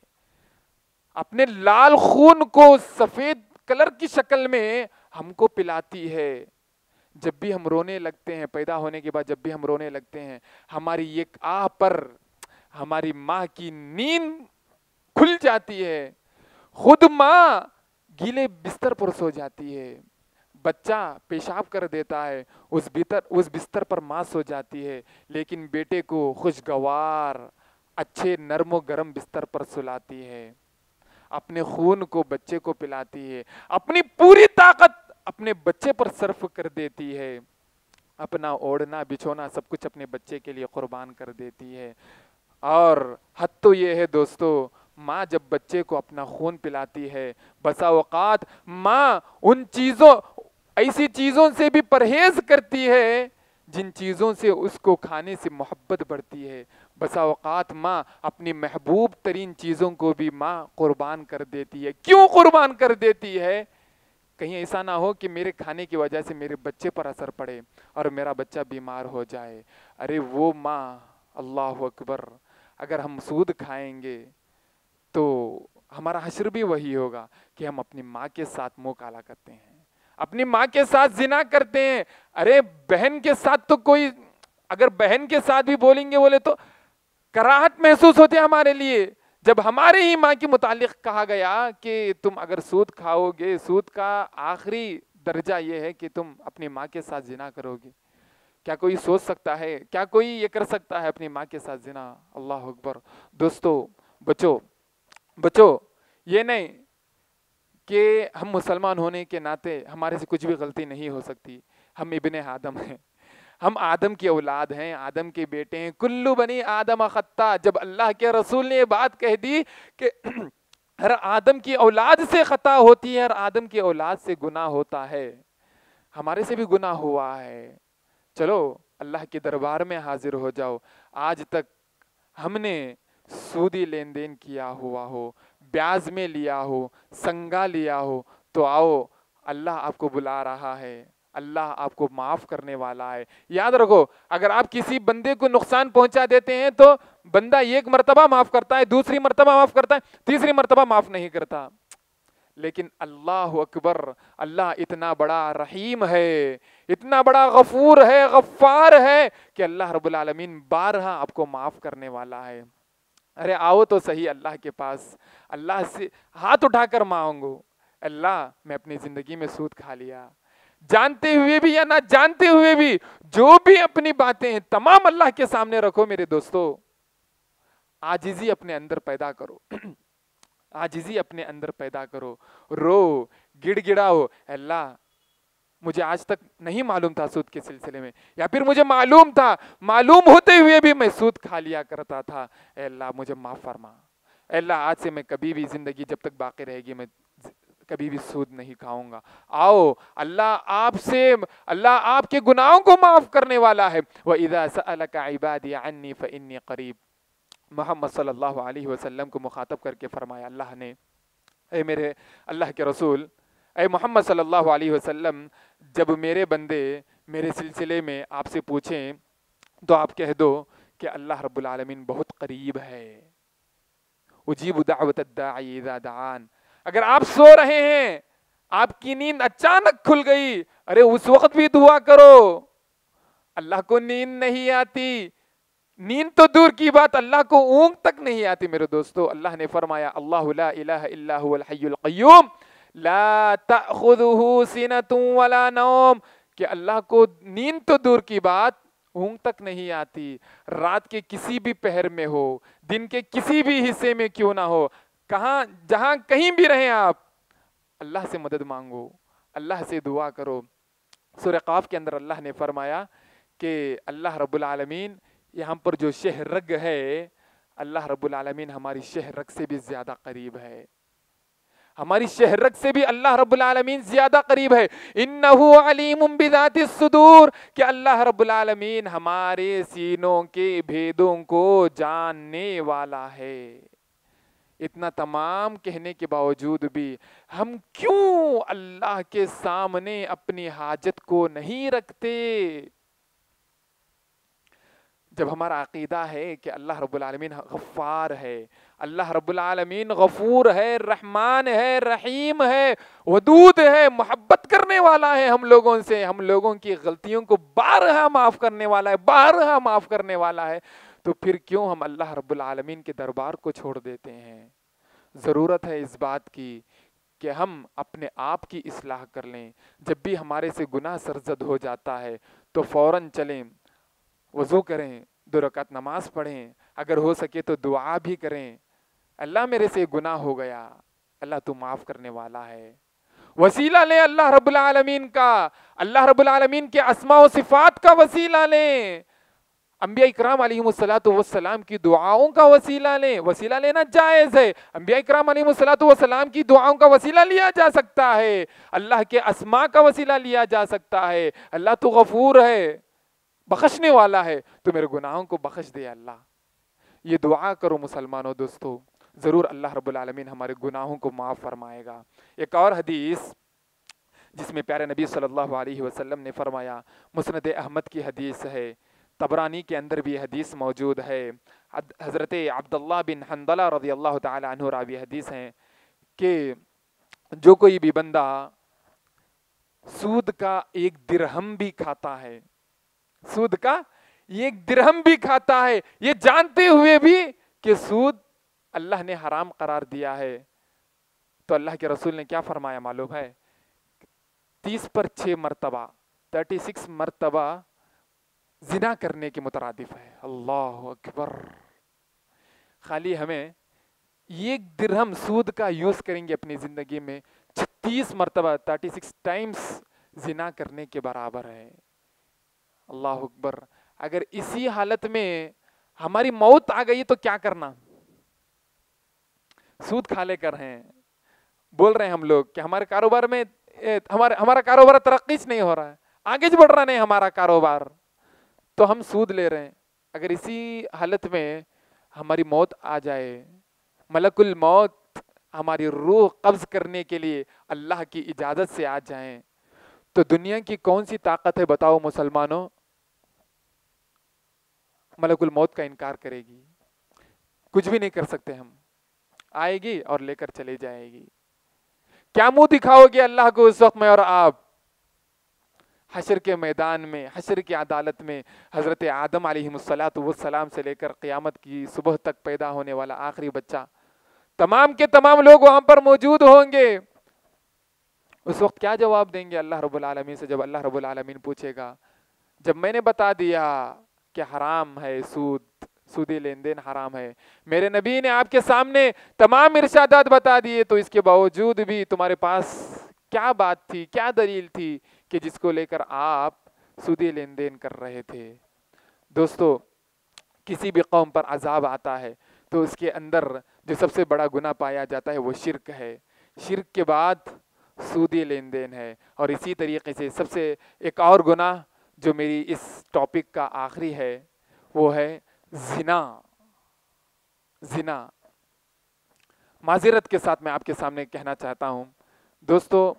اپنے لال خون کو سفید کلر کی شکل میں ہم کو پلاتی ہے, جب بھی ہم رونے لگتے ہیں, پیدا ہونے کے بعد جب بھی ہم رونے لگتے ہیں, ہماری ایک آہ پر ہماری ماں کی نیند کھل جاتی ہے, خود ماں گیلے بستر پر سو جاتی ہے, بچہ پیشاب کر دیتا ہے, اس بستر اس بستر پر ماں سو جاتی ہے, لیکن بیٹے کو خوشگوار اچھے نرم و گرم بستر پر سلاتی ہے, اپنے خون کو بچے کو پلاتی ہے, اپنی پوری طاقت اپنے بچے پر صرف کر دیتی ہے, اپنا اوڑھنا بچھونا سب کچھ اپنے بچے کے لیے قربان کر دیتی ہے. اور حد تو یہ ہے دوستو, ماں جب بچے کو اپنا خون پلاتی ہے, بسا اوقات ماں ان چیزوں ایسی چیزوں سے بھی پرہیز کرتی ہے جن چیزوں سے اس کو کھانے سے محبت بڑھتی ہے. بسا اوقات ماں اپنی محبوب ترین چیزوں کو بھی ماں قربان کر دیتی ہے. کیوں قربان کر دیتی ہے؟ کہیں ایسا نہ ہو کہ میرے کھانے کی وجہ سے میرے بچے پر اثر پڑے اور میرا بچہ بیمار ہو جائے. ارے وہ ماں, اللہ اکبر, اگر ہم سود کھائیں گے تو ہمارا حشر بھی وہی ہوگا کہ ہم اپنی ماں کے ساتھ منہ کالا کرتے ہیں, اپنی ماں کے ساتھ زنا کرتے ہیں. ارے بہن کے ساتھ تو کوئی, اگر بہن کے ساتھ بھی بولیں گے بولے تو کراہت محسوس ہوتی ہے ہمارے لیے, جب ہمارے ہی ماں کے متعلق کہا گیا کہ تم اگر سود کھاؤ گے, سود کا آخری درجہ یہ ہے کہ تم اپنی ماں کے ساتھ زنا کرو گے. کیا کوئی سوچ سکتا ہے, کیا کوئی یہ کر سکتا ہے اپنی ماں کے ساتھ زنا؟ اللہ اکبر. دوستو بچو بچو, یہ نہیں کہ ہم مسلمان ہونے کے ناطے ہمارے سے کچھ بھی غلطی نہیں ہو سکتی, ہم ابن آدم ہیں, ہم آدم کی اولاد ہیں, آدم کے بیٹے ہیں. کلو بنی آدم خطا. جب اللہ کے رسول نے یہ بات کہہ دی کہ ہر آدم کی اولاد سے خطا ہوتی ہے، ہر آدم کی اولاد سے گناہ ہوتا ہے، ہمارے سے بھی گناہ ہوا ہے. چلو اللہ کے دربار میں حاضر ہو جاؤ. آج تک ہم نے سودی لین دین کیا ہوا ہو، بیاز میں لیا ہو، سنگا لیا ہو، تو آؤ، اللہ آپ کو بلا رہا ہے، اللہ آپ کو معاف کرنے والا ہے. یاد رکھو، اگر آپ کسی بندے کو نقصان پہنچا دیتے ہیں تو بندہ ایک مرتبہ معاف کرتا ہے، دوسری مرتبہ معاف کرتا ہے، تیسری مرتبہ معاف نہیں کرتا. لیکن اللہ اکبر، اللہ اتنا بڑا رحیم ہے، اتنا بڑا غفور ہے، غفار ہے کہ اللہ رب العالمین بارہا آپ کو معاف کرنے والا ہے. ارے آؤ تو صحیح اللہ کے پاس، اللہ سے ہاتھ اٹھا کر مانگو، اللہ میں اپنی زندگی میں سود کھا لیا، جانتے ہوئے بھی یا نہ جانتے ہوئے بھی، جو بھی اپنی باتیں ہیں تمام اللہ کے سامنے رکھو. میرے دوستو، عاجزی اپنے اندر پیدا کرو، عاجزی اپنے اندر پیدا کرو، رو، گڑ گڑاؤ، اللہ مجھے آج تک نہیں معلوم تھا سود کے سلسلے میں، یا پھر مجھے معلوم تھا، معلوم ہوتے ہوئے بھی میں سود کھا لیا کرتا تھا، اے اللہ مجھے معاف فرما. اے اللہ آج سے میں کبھی بھی زندگی جب تک باقی رہے گی میں کبھی بھی سود نہیں کھاؤں گا. آؤ، اللہ آپ سے، اللہ آپ کے گناہوں کو معاف کرنے والا ہے. وَإِذَا سَأَلَكَ عِبَادِي عَنِّي فَإِنِّي قَرِيبٌ. محمد صلی اللہ علیہ وسلم کو مخاطب کر کے فرمایا اللہ نے، اے میرے اللہ کے رسول، اے محمد صلی اللہ علیہ وسلم، جب میرے بندے میرے سلسلے میں آپ سے پوچھیں تو آپ کہہ دو کہ اللہ رب العالمین بہت قریب ہے. اجیب دعوت الداعی اذا دعان. اگر آپ سو رہے ہیں، آپ کی نیند اچانک کھل گئی، ارے اس وقت بھی دعا کرو. اللہ کو نیند نہیں آتی، نیند تو دور کی بات، اللہ کو اونگ تک نہیں آتی. میرے دوستو، اللہ نے فرمایا اللہ لا الہ الا هو الحی القیوم لا تأخذہ سنۃ ولا نوم، کہ اللہ کو نیند تو دور کی بات اونگ تک نہیں آتی. رات کے کسی بھی پہر میں ہو، دن کے کسی بھی حصے میں کیوں نہ ہو، کہاں جہاں کہیں بھی رہیں آپ، اللہ سے مدد مانگو، اللہ سے دعا کرو. سورہ قاف کے اندر اللہ نے فرمایا کہ اللہ رب العالمین یہاں پر جو شہ رگ ہے، اللہ رب العالمین ہماری شہ رگ سے بھی زیادہ قریب ہے، ہماری شہ رگ سے بھی اللہ رب العالمین زیادہ قریب ہے. انہو علیم بذات الصدور، کہ اللہ رب العالمین ہمارے سینوں کے بھیدوں کو جاننے والا ہے. اتنا تمام کہنے کے باوجود بھی ہم کیوں اللہ کے سامنے اپنی حاجت کو نہیں رکھتے؟ جب ہمارا عقیدہ ہے کہ اللہ رب العالمین غفار ہے، اللہ رب العالمین غفور ہے، رحمان ہے، رحیم ہے، ودود ہے، محبت کرنے والا ہے ہم لوگوں سے، ہم لوگوں کی غلطیوں کو بارہا معاف کرنے والا ہے، بارہا معاف کرنے والا ہے، تو پھر کیوں ہم اللہ رب العالمین کے دربار کو چھوڑ دیتے ہیں؟ ضرورت ہے اس بات کی کہ ہم اپنے آپ کی اصلاح کر لیں. جب بھی ہمارے سے گناہ سرزد ہو جاتا ہے تو فوراً چلیں، وضو کریں، دو رکعت نماز پڑھیں، اگر ہو سکے تو دعا بھی کریں، اللہ میرے سے گناہ ہو گیا، اللہ تو معاف کرنے والا ہے. وسیلہ لیں اللہ رب العالمین کا، اللہ رب العالمین کے اسماء و صفات کا وسیلہ لیں، انبیاء اکرام علیہم الصلاۃ والسلام کی دعاؤں کا وسیلہ لیں. وسیلہ لینا جائز ہے، انبیاء اکرام علیہم الصلاۃ والسلام کی دعاؤں کا وسیلہ لیا جا سکتا ہے، اللہ کے اسماء کا وسیلہ لیا جا سکتا ہے. اللہ تو غفور ہے، بخشنے والا ہے، تو میرے گناہوں کو بخش دے اللہ. یہ دعا کرو مسلمانوں دوستو، ضرور اللہ رب العالمین ہمارے گناہوں کو معاف فرمائے گا. ایک اور حدیث جس میں پیارے نبی صلی اللہ علیہ وسلم نے فرمایا، مسند احمد کی حدیث ہے، طبرانی کے اندر بھی حدیث موجود ہے، حضرت عبداللہ بن حنظلہ رضی اللہ تعالی عنہ راوی حدیث ہیں کہ جو کوئی بھی بندہ سود کا ایک درہم بھی کھاتا ہے، سود کا ایک درہم بھی کھاتا ہے، یہ جانتے ہوئے بھی کہ سود اللہ نے حرام قرار دیا ہے، تو اللہ کے رسول نے کیا فرمایا معلوم ہے؟ تیس پر چھ مرتبہ، تھرٹی سکس مرتبہ زنا کرنے کے مترادف ہے. اللہ اکبر. خالی ہمیں ایک درہم سود کا یوز کریں گے اپنی زندگی میں، چھتیس مرتبہ، تھرٹی سکس ٹائمز زنا کرنے کے برابر ہے. اللہ اکبر. اگر اسی حالت میں ہماری موت آ گئی تو کیا کرنا؟ سود کھا لے کر ہیں. بول رہے ہیں ہم لوگ کہ ہمارے کاروبار میں ہمارا ہمارا کاروبار ترقی نہیں ہو رہا ہے, آگے بڑھ رہا نہیں ہمارا کاروبار, تو ہم سود لے رہے ہیں. اگر اسی حالت میں ہماری موت آ جائے, ملک الموت ہماری روح قبض کرنے کے لیے اللہ کی اجازت سے آ جائیں, تو دنیا کی کون سی طاقت ہے بتاؤ مسلمانوں ملک الموت کا انکار کرے گی؟ کچھ بھی نہیں کر سکتے ہم. آئے گی اور لے کر چلے جائے گی. کیا منہ دکھاؤ گے اللہ کو اس وقت میں اور آپ؟ حشر کے میدان میں, حشر کی عدالت میں حضرت آدم علیہ الصلاۃ والسلام سے لے کر قیامت کی صبح تک پیدا ہونے والا آخری بچہ, تمام کے تمام لوگ وہاں پر موجود ہوں گے. اس وقت کیا جواب دیں گے اللہ رب العالمین سے؟ جب اللہ رب العالمین پوچھے گا, جب میں نے بتا دیا کہ حرام ہے سود, سودی لین دین حرام ہے, میرے نبی نے آپ کے سامنے تمام ارشادات بتا دیے, تو اس کے باوجود بھی تمہارے پاس کیا بات تھی, کیا دلیل تھی کہ جس کو لے کر آپ سودی لین دین کر رہے تھے؟ دوستو, کسی بھی قوم پر عذاب آتا ہے تو اس کے اندر جو سب سے بڑا گناہ پایا جاتا ہے وہ شرک ہے. شرک کے بعد سودی لین دین ہے. اور اسی طریقے سے سب سے ایک اور گناہ جو میری اس ٹاپک کا آخری ہے وہ ہے زنا. زنا معذرت کے ساتھ میں آپ کے سامنے کہنا چاہتا ہوں دوستو,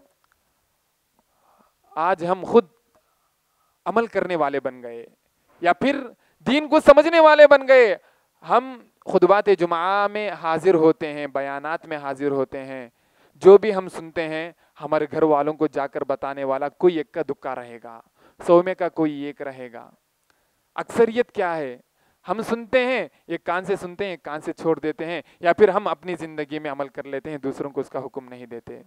آج ہم خود عمل کرنے والے بن گئے یا پھر دین کو سمجھنے والے بن گئے. ہم خطبات جمعہ میں حاضر ہوتے ہیں, بیانات میں حاضر ہوتے ہیں, جو بھی ہم سنتے ہیں ہمارے گھر والوں کو جا کر بتانے والا کوئی ایک کا دکا رہے گا, سو میں کا کوئی ایک رہے گا. اکثریت کیا ہے؟ ہم سنتے ہیں, ایک کان سے سنتے ہیں, ایک کان سے چھوڑ دیتے ہیں, یا پھر ہم اپنی زندگی میں عمل کر لیتے ہیں, دوسروں کو اس کا حکم نہیں دیتے.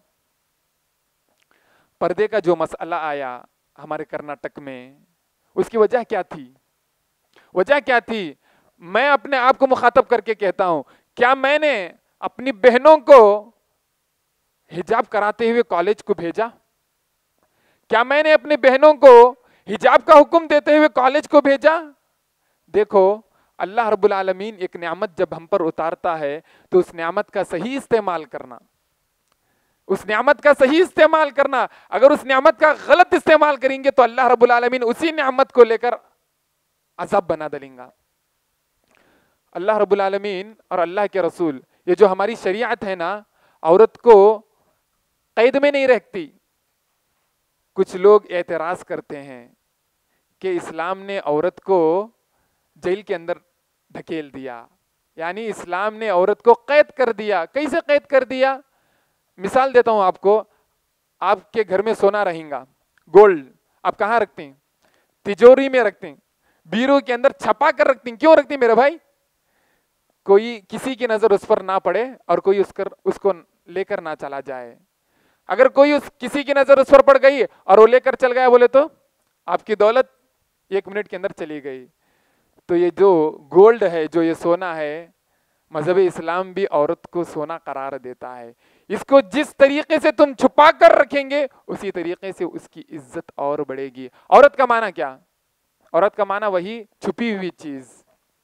پردے کا جو مسئلہ آیا ہمارے کرناٹک میں, اس کی وجہ کیا تھی؟ وجہ کیا تھی؟ میں اپنے آپ کو مخاطب کر کے کہتا ہوں, کیا میں نے اپنی بہنوں کو حجاب کراتے ہوئے کالج کو بھیجا؟ کیا میں نے اپنی بہنوں کو حجاب کا حکم دیتے ہوئے کالج کو بھیجا؟ دیکھو, اللہ رب العالمین ایک نعمت جب ہم پر اتارتا ہے تو اس نعمت کا صحیح استعمال کرنا, اس نعمت کا صحیح استعمال کرنا. اگر اس نعمت کا غلط استعمال کریں گے تو اللہ رب العالمین اسی نعمت کو لے کر عذاب بنا ڈالیں گا. اللہ رب العالمین اور اللہ کے رسول, یہ جو ہماری شریعت ہے نا, عورت کو قید میں نہیں رکھتی. کچھ لوگ اعتراض کرتے ہیں کہ اسلام نے عورت کو جیل کے اندر دھکیل دیا, یعنی اسلام نے عورت کو قید کر دیا. کیسے قید کر دیا؟ مثال دیتا ہوں آپ کو. آپ کے گھر میں سونا رہیں گا, گولڈ, آپ کہاں رکھتے ہیں؟ تجوری میں رکھتے ہیں, بیرو کے اندر چھپا کر رکھتے ہیں. کیوں رکھتے ہیں میرے بھائی؟ کوئی کسی کی نظر اس پر نہ پڑے اور کوئی اس کر اس کو لے کر نہ چلا جائے. اگر کوئی اس کسی کی نظر اس پر پڑ گئی اور وہ لے کر چل گیا بولے تو آپ کی دولت ایک منٹ کے اندر چلی گئی. تو یہ جو گولڈ ہے, جو یہ سونا ہے, مذہب اسلام بھی عورت کو سونا قرار دیتا ہے. اس کو جس طریقے سے تم چھپا کر رکھیں گے اسی طریقے سے اس کی عزت اور بڑھے گی. عورت کا معنی کیا؟ عورت کا معنی وہی چھپی ہوئی چیز.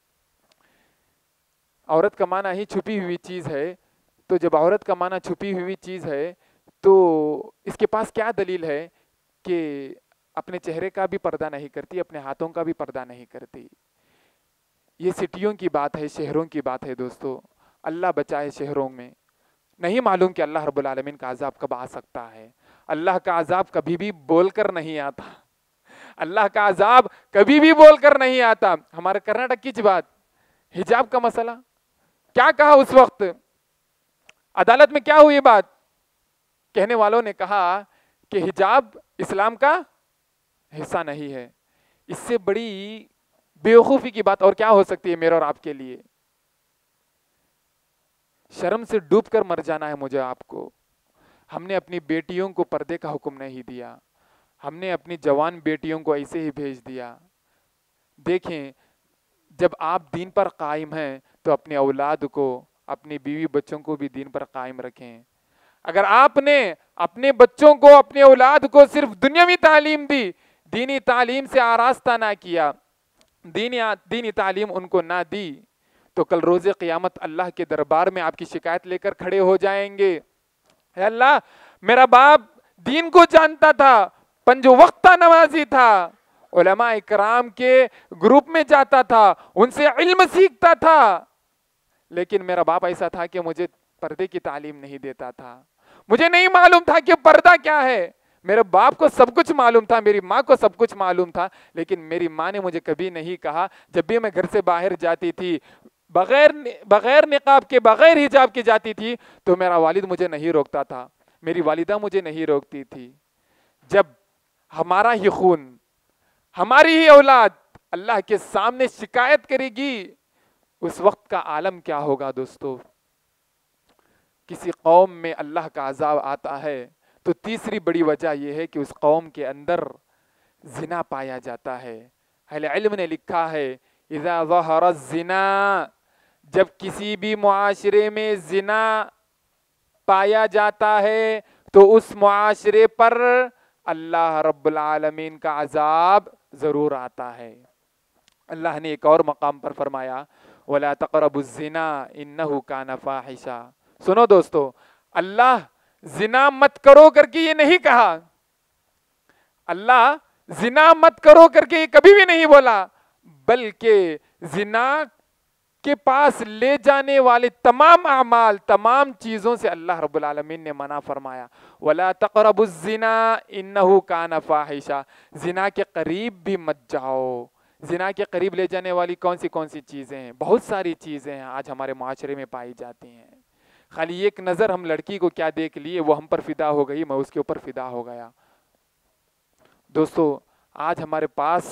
عورت کا معنی ہی چھپی ہوئی چیز ہے. تو جب عورت کا معنی چھپی ہوئی چیز ہے تو اس کے پاس کیا دلیل ہے کہ اپنے چہرے کا بھی پردہ نہیں کرتی, اپنے ہاتھوں کا بھی پردہ نہیں کرتی. یہ سٹیوں کی بات ہے, شہروں کی بات ہے دوستو. اللہ بچائے شہروں میں. نہیں معلوم کہ اللہ رب العالمین کا عذاب کب آ سکتا ہے. اللہ کا عذاب کبھی بھی بول کر نہیں آتا. اللہ کا عذاب کبھی بھی بول کر نہیں آتا. ہمارے کرناٹک کی بات, حجاب کا مسئلہ, کیا کہا اس وقت عدالت میں؟ کیا ہوئی بات؟ کہنے والوں نے کہا کہ حجاب اسلام کا حصہ نہیں ہے. اس سے بڑی بیوقوفی کی بات اور کیا ہو سکتی ہے میرے اور آپ کے لیے؟ شرم سے ڈوب کر مر جانا ہے مجھے آپ کو. ہم نے اپنی بیٹیوں کو پردے کا حکم نہیں دیا, ہم نے اپنی جوان بیٹیوں کو ایسے ہی بھیج دیا. دیکھیں, جب آپ دین پر قائم ہیں تو اپنے اولاد کو, اپنی بیوی بچوں کو بھی دین پر قائم رکھیں. اگر آپ نے اپنے بچوں کو, اپنے اولاد کو صرف دنیاوی تعلیم دی, دینی تعلیم سے آراستہ نہ کیا, دینی دینی تعلیم ان کو نہ دی, تو کل روز قیامت اللہ کے دربار میں آپ کی شکایت لے کر کھڑے ہو جائیں گے، اے اللہ میرا باپ دین کو جانتا تھا، پنج وقتہ نمازی تھا، علماء اکرام کے گروپ میں جاتا تھا، ان سے علم سیکھتا تھا، لیکن میرا باپ ایسا تھا کہ مجھے پردے کی تعلیم نہیں دیتا تھا، مجھے نہیں معلوم تھا کہ پردہ کیا ہے۔ میرے باپ کو سب کچھ معلوم تھا، میری ماں کو سب کچھ معلوم تھا، لیکن میری ماں نے مجھے کبھی نہیں کہا۔ جب بھی میں گھر سے باہر جاتی تھی بغیر بغیر نقاب کے، بغیر حجاب کے جاتی تھی، تو میرا والد مجھے نہیں روکتا تھا، میری والدہ مجھے نہیں روکتی تھی۔ جب ہمارا ہی خون، ہماری ہی اولاد اللہ کے سامنے شکایت کرے گی، اس وقت کا عالم کیا ہوگا دوستو۔ کسی قوم میں اللہ کا عذاب آتا ہے تو تیسری بڑی وجہ یہ ہے کہ اس قوم کے اندر زنا پایا جاتا ہے۔ اہل علم نے لکھا ہے اذا ظہر الزنا، جب کسی بھی معاشرے میں زنا پایا جاتا ہے تو اس معاشرے پر اللہ رب العالمین کا عذاب ضرور آتا ہے۔ اللہ نے ایک اور مقام پر فرمایا وَلَا تَقْرَبُوا الزِّنَا إِنَّهُ كَانَ فَاحِشًا۔ سنو دوستو، اللہ زنا مت کرو کر کے یہ نہیں کہا، اللہ زنا مت کرو کر کے یہ کبھی بھی نہیں بولا، بلکہ زنا کے پاس لے جانے والے تمام اعمال، تمام چیزوں سے اللہ رب العالمین نے منع فرمایا۔ وَلَا تَقْرَبُوا الزِّنَا إِنَّهُ كَانَ فَاحِشًا، زنا کے قریب بھی مت جاؤ۔ زنا کے قریب لے جانے والی کون سی کون سی چیزیں ہیں؟ بہت ساری چیزیں ہیں آج ہمارے معاشرے میں پائی جاتی ہیں۔ خالی ایک نظر ہم لڑکی کو کیا دیکھ لیے، وہ ہم پر فدا ہو گئی، میں اس کے اوپر فدا ہو گیا۔ دوستو آج ہمارے پاس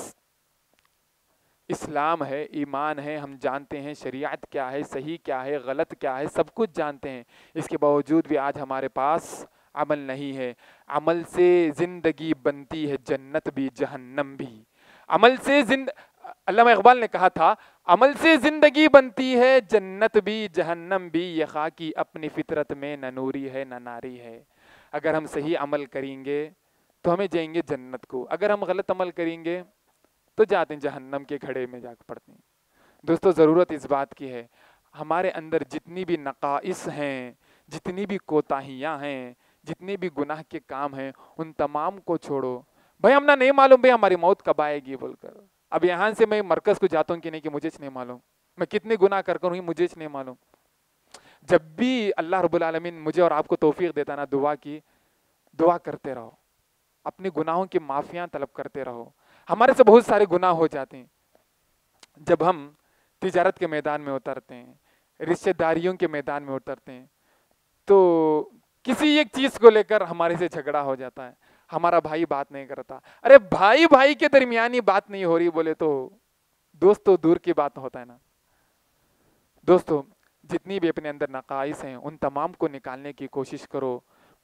اسلام ہے، ایمان ہے، ہم جانتے ہیں شریعت کیا ہے، صحیح کیا ہے، غلط کیا ہے، سب کچھ جانتے ہیں، اس کے باوجود بھی آج ہمارے پاس عمل نہیں ہے۔ عمل سے زندگی بنتی ہے جنت بھی جہنم بھی، عمل سے زند... علامہ اقبال نے کہا تھا عمل سے زندگی بنتی ہے جنت بھی جہنم بھی، یہ خاکی اپنی فطرت میں نہ نوری ہے نہ ناری ہے۔ اگر ہم صحیح عمل کریں گے تو ہمیں جائیں گے جنت کو، اگر ہم غلط عمل کریں گے تو جاتے ہیں جہنم کے کھڑے میں جا کے پڑتے ہیں۔ دوستو ضرورت اس بات کی ہے ہمارے اندر جتنی بھی نقائص ہیں، جتنی بھی کوتاہیاں ہیں، جتنے بھی گناہ کے کام ہیں، ان تمام کو چھوڑو۔ بھائی ہم نہ نہیں معلوم بھائی ہماری موت کب آئے گی بول کر، اب یہاں سے میں مرکز کو جاتا ہوں کہ نہیں کہ مجھے نہیں معلوم، میں کتنے گناہ کر کر ہوں مجھے نہیں معلوم۔ جب بھی اللہ رب العالمین مجھے اور آپ کو توفیق دیتا نا دعا کی، دعا کرتے رہو، اپنے گناہوں کی معافیاں طلب کرتے رہو۔ ہمارے سے بہت سارے گناہ ہو جاتے ہیں جب ہم تجارت کے میدان میں اترتے ہیں، رشتہ داریوں کے میدان میں اترتے ہیں، تو کسی ایک چیز کو لے کر ہمارے سے جھگڑا ہو جاتا ہے، ہمارا بھائی بات نہیں کرتا، ارے بھائی بھائی کے درمیانی بات نہیں ہو رہی بولے تو دوست تو دور کی بات ہوتا ہے نا۔ دوستو جتنی بھی اپنے اندر نقائص ہیں ان تمام کو نکالنے کی کوشش کرو،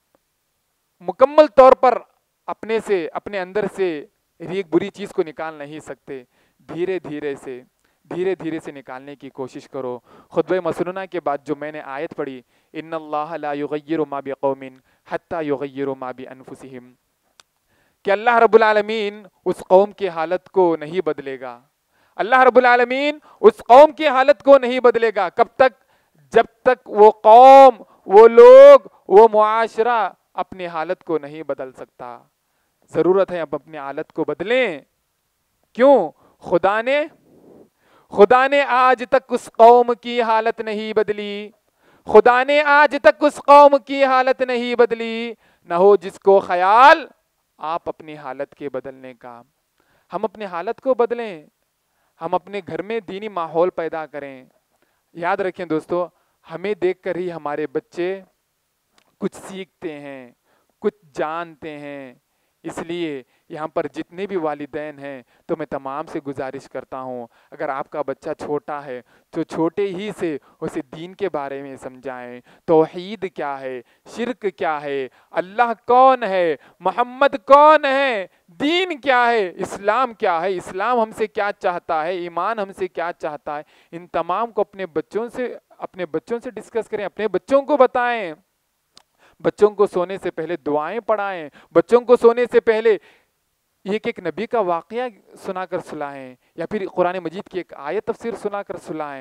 مکمل طور پر اپنے سے اپنے اندر سے ایک بری چیز کو نکال نہیں سکتے، دھیرے دھیرے سے دھیرے دھیرے سے نکالنے کی کوشش کرو۔ خطبہ مسنونہ کے بعد جو میں نے آیت پڑھی ان اللہ لا یغیر ما بقوم حتی یغیروا ما بانفسہم، کہ اللہ رب العالمین اس قوم کی حالت کو نہیں بدلے گا، اللہ رب العالمین اس قوم کی حالت کو نہیں بدلے گا، کب تک؟ جب تک وہ قوم، وہ لوگ، وہ معاشرہ اپنی حالت کو نہیں بدل سکتا۔ ضرورت ہے اب اپنی حالت کو بدلیں۔ کیوں؟ خدا نے خدا نے آج تک اس قوم کی حالت نہیں بدلی، خدا نے آج تک اس قوم کی حالت نہیں بدلی، نہ ہو جس کو خیال آپ اپنی حالت کے بدلنے کا۔ ہم اپنی حالت کو بدلیں، ہم اپنے گھر میں دینی ماحول پیدا کریں۔ یاد رکھیں دوستو، ہمیں دیکھ کر ہی ہمارے بچے کچھ سیکھتے ہیں، کچھ جانتے ہیں۔ اس لیے یہاں پر جتنے بھی والدین ہیں تو میں تمام سے گزارش کرتا ہوں، اگر آپ کا بچہ چھوٹا ہے تو چھوٹے ہی سے اسے دین کے بارے میں سمجھائیں، توحید کیا ہے، شرک کیا ہے، اللہ کون ہے، محمد کون ہے، دین کیا ہے، اسلام کیا ہے، اسلام ہم سے کیا چاہتا ہے، ایمان ہم سے کیا چاہتا ہے، ان تمام کو اپنے بچوں سے اپنے بچوں سے ڈسکس کریں، اپنے بچوں کو بتائیں۔ بچوں کو سونے سے پہلے دعائیں پڑھائیں، بچوں کو سونے سے پہلے ایک ایک نبی کا واقعہ سنا کر سلائیں، یا پھر قرآن مجید کی ایک آیت تفسیر سنا کر سلائیں،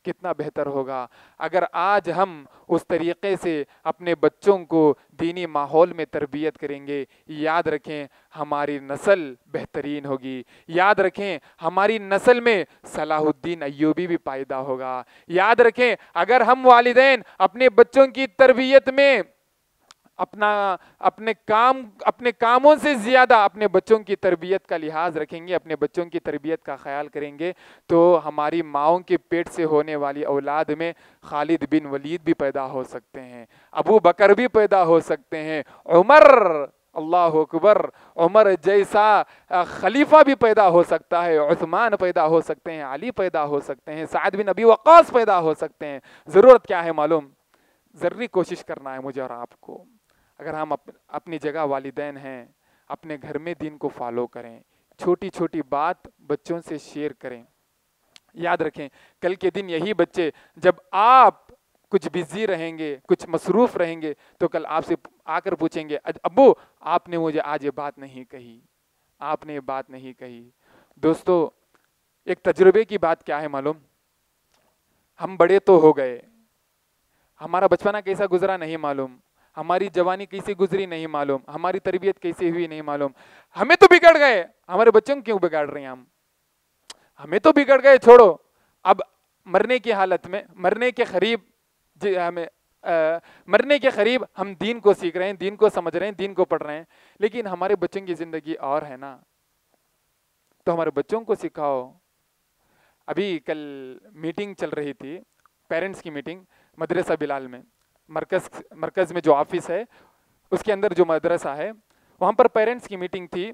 کتنا بہتر ہوگا اگر آج ہم اس طریقے سے اپنے بچوں کو دینی ماحول میں تربیت کریں گے. یاد رکھیں ہماری نسل بہترین ہوگی. یاد رکھیں ہماری نسل میں صلاح الدین ایوبی بھی پیدا ہوگا. یاد رکھیں اگر ہم والدین اپنے بچوں کی تربیت میں اپنا اپنے کام اپنے کاموں سے زیادہ اپنے بچوں کی تربیت کا لحاظ رکھیں گے, اپنے بچوں کی تربیت کا خیال کریں گے, تو ہماری ماؤں کے پیٹ سے ہونے والی اولاد میں خالد بن ولید بھی پیدا ہو سکتے ہیں, ابو بکر بھی پیدا ہو سکتے ہیں, عمر, اللہ اکبر, عمر جیسا خلیفہ بھی پیدا ہو سکتا ہے, عثمان پیدا ہو سکتے ہیں, علی پیدا ہو سکتے ہیں, سعد بن ابی وقاص پیدا ہو سکتے ہیں. ضرورت کیا ہے معلوم؟ ضروری کوشش کرنا ہے مجھے اور آپ کو. اگر ہم اپنی جگہ والدین ہیں, اپنے گھر میں دین کو فالو کریں, چھوٹی چھوٹی بات بچوں سے شیئر کریں. یاد رکھیں کل کے دن یہی بچے جب آپ کچھ بزی رہیں گے, کچھ مصروف رہیں گے, تو کل آپ سے آ کر پوچھیں گے ابو آپ نے مجھے آج یہ بات نہیں کہی, آپ نے یہ بات نہیں کہی. دوستو ایک تجربے کی بات کیا ہے معلوم؟ ہم بڑے تو ہو گئے, ہمارا بچپنا کیسا گزرا نہیں معلوم, ہماری جوانی کیسی گزری نہیں معلوم, ہماری تربیت کیسی ہوئی نہیں معلوم. ہمیں تو بگڑ گئے, ہمارے بچوں کو کیوں بگاڑ رہے ہیں ہم؟ ہمیں تو بگڑ گئے چھوڑو, اب مرنے کی حالت میں, مرنے کے قریب جی ہمیں مرنے کے قریب ہم دین کو سیکھ رہے ہیں, دین کو سمجھ رہے ہیں, دین کو پڑھ رہے ہیں, لیکن ہمارے بچوں کی زندگی اور ہے نا, تو ہمارے بچوں کو سکھاؤ. ابھی کل میٹنگ چل رہی تھی, پیرنٹس کی میٹنگ مدرسہ بلال میں, مرکز مرکز میں جو آفس ہے اس کے اندر جو مدرسہ ہے وہاں پر پیرنٹس کی میٹنگ تھی.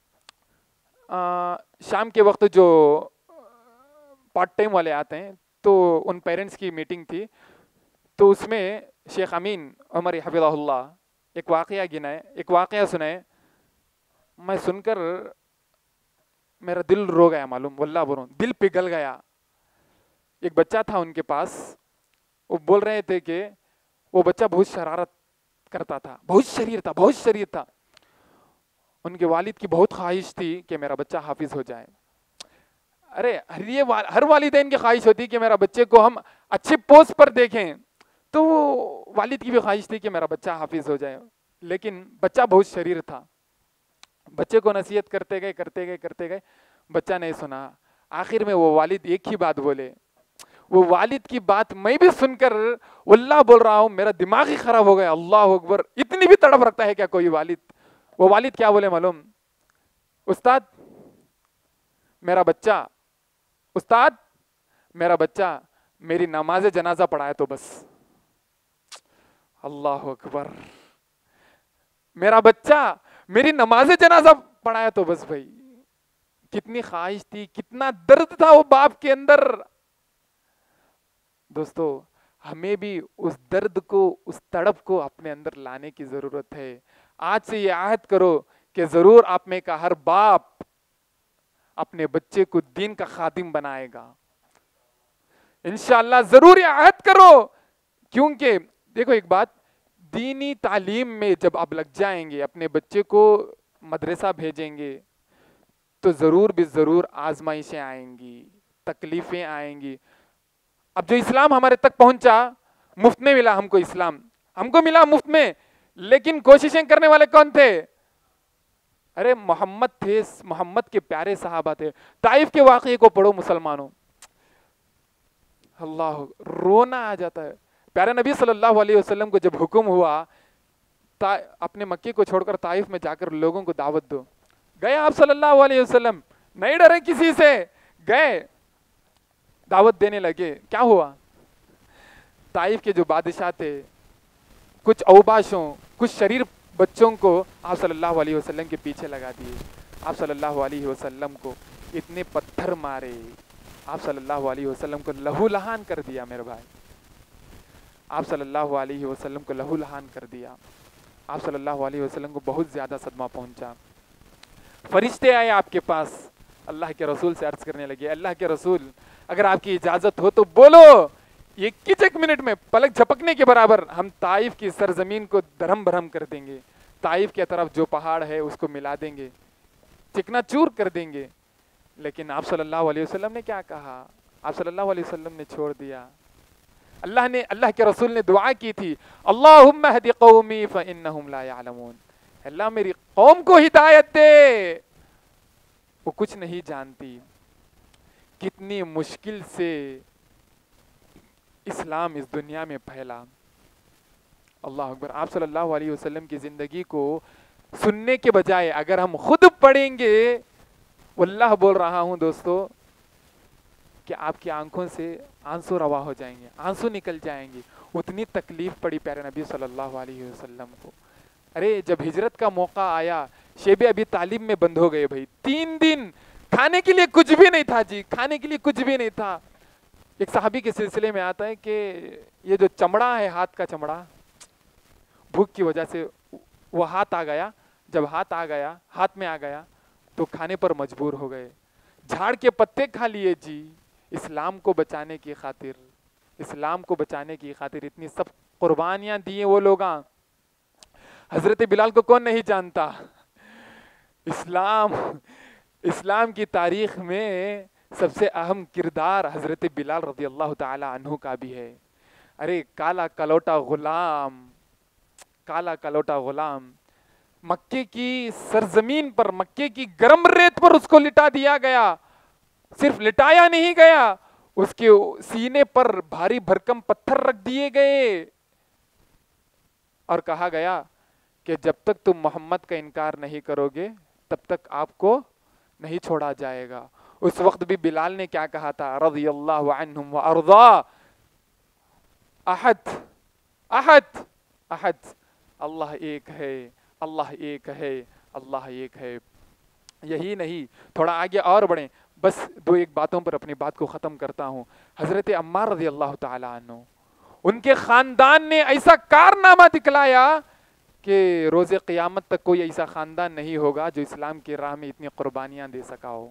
آ, شام کے وقت جو پارٹ ٹائم والے آتے ہیں تو ان پیرنٹس کی میٹنگ تھی, تو اس میں شیخ امین عمر حفظہ اللہ ایک واقعہ گنائے, ایک واقعہ سنائے. میں سن کر میرا دل رو گیا معلوم, واللہ بروں دل پگھل گیا. ایک بچہ تھا ان کے پاس, وہ بول رہے تھے کہ وہ بچہ بہت شرارت کرتا تھا, بہت شریر تھا, بہت شریر تھا. ان کے والد کی بہت خواہش تھی کہ میرا بچہ حافظ ہو جائے. ارے یہ ہر والدین کی خواہش ہوتی کہ میرا بچے کو ہم اچھے پوسٹ پر دیکھیں, تو وہ والد کی بھی خواہش تھی کہ میرا بچہ حافظ ہو جائے, لیکن بچہ بہت شریر تھا. بچے کو نصیحت کرتے گئے کرتے گئے کرتے گئے بچہ نہیں سنا. آخر میں وہ والد ایک ہی بات بولے, وہ والد کی بات میں بھی سن کر واللہ بول رہا ہوں میرا دماغ ہی خراب ہو گیا. اللہ اکبر, اتنی بھی تڑپ رکھتا ہے کیا کوئی والد؟ وہ والد کیا بولے معلوم؟ استاد میرا بچہ استاد میرا بچہ میری نماز جنازہ پڑھائے تو بس. اللہ اکبر, میرا بچہ میری نماز جنازہ پڑھایا تو بس. بھائی کتنی خواہش تھی, کتنا درد تھا وہ باپ کے اندر. دوستو ہمیں بھی اس درد کو, اس تڑپ کو اپنے اندر لانے کی ضرورت ہے. آج سے یہ عہد کرو کہ ضرور آپ میں کا ہر باپ اپنے بچے کو دین کا خادم بنائے گا. انشاءاللہ ضرور یہ عہد کرو, کیونکہ دیکھو ایک بات, دینی تعلیم میں جب آپ لگ جائیں گے, اپنے بچے کو مدرسہ بھیجیں گے, تو ضرور بھی ضرور آزمائشیں آئیں گی, تکلیفیں آئیں گی. اب جو اسلام ہمارے تک پہنچا مفت میں ملا ہم کو, اسلام ہم کو ملا مفت میں, لیکن کوششیں کرنے والے کون تھے؟ ارے محمد تھے, محمد کے پیارے صحابہ تھے. طائف کے واقعے کو پڑھو مسلمانوں, اللہ رونا آ جاتا ہے. پیارے نبی صلی اللہ علیہ وسلم کو جب حکم ہوا اپنے مکے کو چھوڑ کر طائف میں جا کر لوگوں کو دعوت دو, گئے آپ صلی اللہ علیہ وسلم, نہیں ڈرے کسی سے, گئے دعوت دینے لگے. کیا ہوا؟ طائف کے جو بادشاہ تھے, کچھ اوباشوں, کچھ شریر بچوں کو آپ صلی اللہ علیہ وسلم کے پیچھے لگا دیے. آپ صلی اللہ علیہ وسلم کو اتنے پتھر مارے, آپ صلی اللہ علیہ وسلم کو لہو لہان کر دیا. میرے بھائی آپ صلی اللہ علیہ وسلم کو لہو لہان کر دیا. آپ صلی اللہ علیہ وسلم کو بہت زیادہ صدمہ پہنچا. فرشتے آئے آپ کے پاس, اللہ کے رسول سے عرض کرنے لگے, اللہ کے رسول اگر آپ کی اجازت ہو تو بولو, یہ کچھ ایک منٹ میں پلک جھپکنے کے برابر ہم طائف کی سرزمین کو درہم برہم کر دیں گے, طائف کی طرف جو پہاڑ ہے اس کو ملا دیں گے, چکنا چور کر دیں گے. لیکن آپ صلی اللہ علیہ وسلم نے کیا کہا؟ آپ صلی اللہ علیہ وسلم نے چھوڑ دیا. اللہ نے اللہ کے رسول نے دعا کی تھی, اللہم اہد قومی فانہم لا یعلمون, اللہ میری قوم کو ہدایت دے, وہ کچھ نہیں جانتی. کتنی مشکل سے اسلام اس دنیا میں پھیلا. اللہ اکبر. آپ صلی اللہ علیہ وسلم کی زندگی کو سننے کے بجائے اگر ہم خود پڑھیں گے, واللہ بول رہا ہوں دوستو, کہ آپ کی آنکھوں سے آنسو روا ہو جائیں گے, آنسو نکل جائیں گے. اتنی تکلیف پڑی پیارے نبی صلی اللہ علیہ وسلم کو. ارے جب ہجرت کا موقع آیا, شیب ابی طالب میں بند ہو گئے بھائی. تین دن کھانے کے لیے کچھ بھی نہیں تھا جی, کھانے کے لیے کچھ بھی نہیں تھا. ایک صحابی کے سلسلے میں آتا ہے کہ یہ جو چمڑا ہے, ہاتھ کا چمڑا, بھوک کی وجہ سے وہ ہاتھ آ گیا. جب ہاتھ آ گیا, ہاتھ میں آ گیا تو کھانے پر مجبور ہو گئے. جھاڑ کے پتے کھا لیے جی, اسلام کو بچانے کی خاطر, اسلام کو بچانے کی خاطر اتنی سب قربانیاں دیے وہ لوگ. حضرت بلال کو کون نہیں جانتا؟ اسلام اسلام کی تاریخ میں سب سے اہم کردار حضرت بلال رضی اللہ تعالی عنہ کا بھی ہے. ارے کالا کلوٹا غلام, کالا کلوٹا غلام, مکے کی سرزمین پر, مکے کی گرم ریت پر اس کو لٹا دیا گیا. صرف لٹایا نہیں گیا, اس کے سینے پر بھاری بھرکم پتھر رکھ دیے گئے اور کہا گیا کہ جب تک تم محمد کا انکار نہیں کرو گے تب تک آپ کو نہیں چھوڑا جائے گا. اس وقت بھی بلال نے کیا کہا تھا, رضی اللہ عنہم وارضا, احد احد احد, اللہ ایک ہے, اللہ ایک ہے, اللہ ایک ہے. یہی نہیں, تھوڑا آگے اور بڑھیں, بس دو ایک باتوں پر اپنی بات کو ختم کرتا ہوں. حضرت عمار رضی اللہ تعالی عنہ, ان کے خاندان نے ایسا کارنامہ دکھلایا کہ روز قیامت تک کوئی ایسا خاندان نہیں ہوگا جو اسلام کی راہ میں اتنی قربانیاں دے سکا ہو.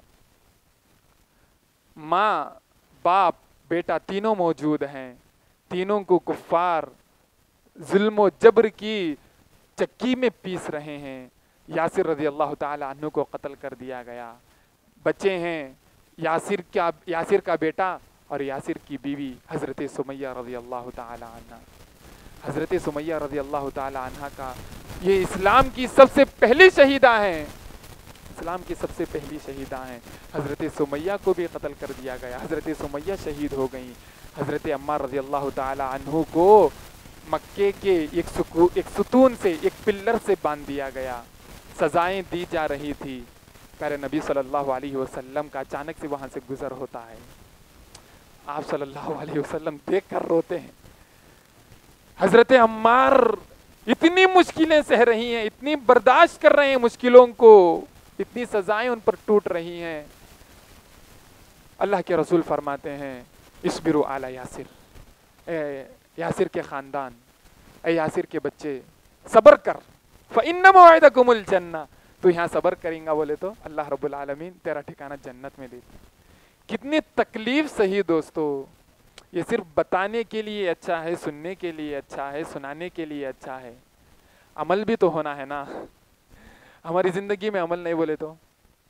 ماں باپ بیٹا تینوں موجود ہیں, تینوں کو کفار ظلم و جبر کی چکی میں پیس رہے ہیں. یاسر رضی اللہ تعالی عنہ کو قتل کر دیا گیا. بچے ہیں یاسر کا یاسر کا بیٹا اور یاسر کی بیوی حضرت سمیہ رضی اللہ تعالی عنہ. حضرت سمیہ رضی اللہ تعالی عنہ کا یہ اسلام کی سب سے پہلی شہیدہ ہیں, اسلام کی سب سے پہلی شہیدہ ہیں. حضرت سمیہ کو بھی قتل کر دیا گیا, حضرت سمیہ شہید ہو گئیں. حضرت عمار رضی اللہ تعالی عنہ کو مکے کے ایک سکو ایک ستون سے, ایک پلر سے باندھ دیا گیا. سزائیں دی جا رہی تھی. پیارے نبی صلی اللہ علیہ وسلم کا اچانک سے وہاں سے گزر ہوتا ہے. آپ صلی اللہ علیہ وسلم دیکھ کر روتے ہیں. حضرت عمار اتنی مشکلیں سہ رہی ہیں, اتنی برداشت کر رہے ہیں مشکلوں کو, اتنی سزائیں ان پر ٹوٹ رہی ہیں. اللہ کے رسول فرماتے ہیں, اصبروا علی یاسر, اے یاسر کے خاندان, اے یاسر کے بچے, صبر کر. فإن موعدکم الجنہ, تو یہاں صبر کریں گا بولے تو اللہ رب العالمین تیرا ٹھکانہ جنت میں دیتے. کتنی تکلیف سہی دوستو. یہ صرف بتانے کے لیے اچھا ہے, سننے کے لیے اچھا ہے, سنانے کے لیے اچھا ہے, عمل بھی تو ہونا ہے نا. ہماری زندگی میں عمل نہیں بولے تو,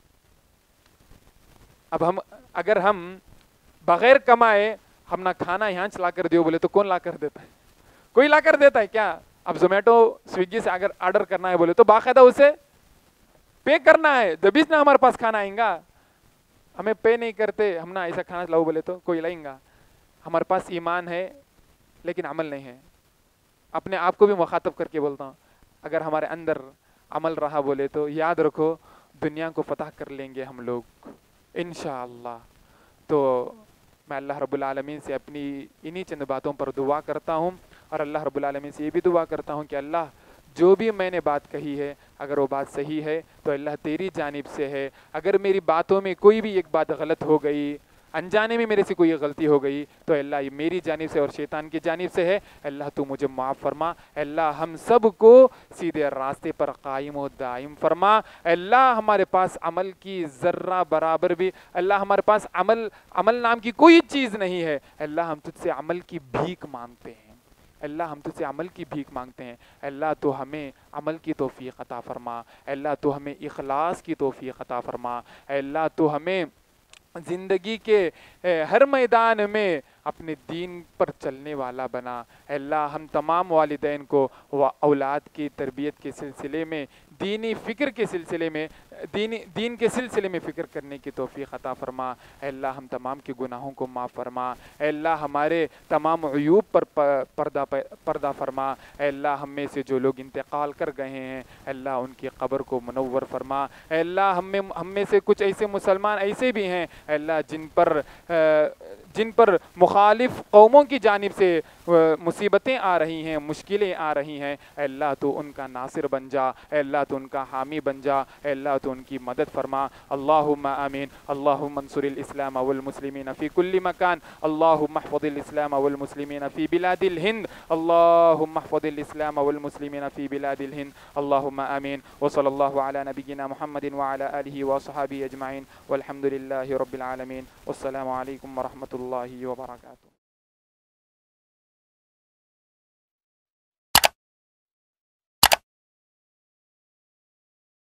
اب ہم اگر ہم بغیر کمائے ہم نہ کھانا یہاں چلا کر دیو بولے تو کون لا کر دیتا ہے؟ کوئی لا کر دیتا ہے کیا؟ اب زومیٹو سویگی سے اگر آرڈر کرنا ہے بولے تو باقاعدہ اسے پے کرنا ہے, جبھی نہ ہمارے پاس کھانا آئیں گا. ہمیں پے نہیں کرتے, ہم نہ ایسا کھانا لاؤ بولے تو کوئی لائیں گا. ہمارے پاس ایمان ہے لیکن عمل نہیں ہے. اپنے آپ کو بھی مخاطب کر کے بولتا ہوں, اگر ہمارے اندر عمل رہا بولے تو یاد رکھو دنیا کو فتح کر لیں گے ہم لوگ انشاءاللہ. تو میں اللہ رب العالمین سے اپنی انہی چند باتوں پر دعا کرتا ہوں, اور اللہ رب العالمین سے یہ بھی دعا کرتا ہوں کہ اللہ جو بھی میں نے بات کہی ہے اگر وہ بات صحیح ہے تو اللہ تیری جانب سے ہے. اگر میری باتوں میں کوئی بھی ایک بات غلط ہو گئی, انجانے میں میرے سے کوئی غلطی ہو گئی, تو اللہ یہ میری جانب سے اور شیطان کی جانب سے ہے. اللہ تو مجھے معاف فرما. اللہ ہم سب کو سیدھے راستے پر قائم و دائم فرما. اللہ ہمارے پاس عمل کی ذرہ برابر بھی, اللہ ہمارے پاس عمل عمل نام کی کوئی چیز نہیں ہے. اللہ ہم تجھ سے عمل کی بھیک مانگتے ہیں. اللہ ہم تجھ سے عمل کی بھیک مانگتے ہیں. اللہ تو ہمیں عمل کی توفیق عطا فرما. اللہ تو ہمیں اخلاص کی توفیق عطا فرما. اللہ تو ہمیں زندگی کے ہر میدان میں اپنے دین پر چلنے والا بنا۔ اے اللہ ہم تمام والدین کو اولاد کی تربیت کے سلسلے میں، دینی فکر کے سلسلے میں، دینی دین کے سلسلے میں فکر کرنے کی توفیق عطا فرما۔ اے اللہ ہم تمام کے گناہوں کو معاف فرما۔ اے اللہ ہمارے تمام عیوب پر پردہ پردہ فرما۔ اے اللہ ہم میں سے جو لوگ انتقال کر گئے ہیں اے اللہ ان کی قبر کو منور فرما۔ اے اللہ ہم میں ہم میں سے کچھ ایسے مسلمان ایسے بھی ہیں اے اللہ جن پر جن پر مخالف قوموں کی جانب سے مصیبتیں آ رہی ہیں، مشکلیں آ رہی ہیں، اے اللہ تو ان کا ناصر بن جا، اے اللہ تو ان کا حامی بن جا، اے اللہ تو ان کی مدد فرما۔ اللہم آمین۔ اللہم انصر الاسلام والمسلمین فی کل مکان، اللہم احفظ الاسلام والمسلمین فی بلاد الہند، اللہم احفظ الاسلام والمسلمین فی بلاد الہند، اللہم آمین۔ وصلی اللہ علی نبینا محمد وعلی آلہ وصحابہ اجمعین، والحمد للہ رب العالمین، والسلام علیکم ورحمۃ اللہ وبرکاتہ۔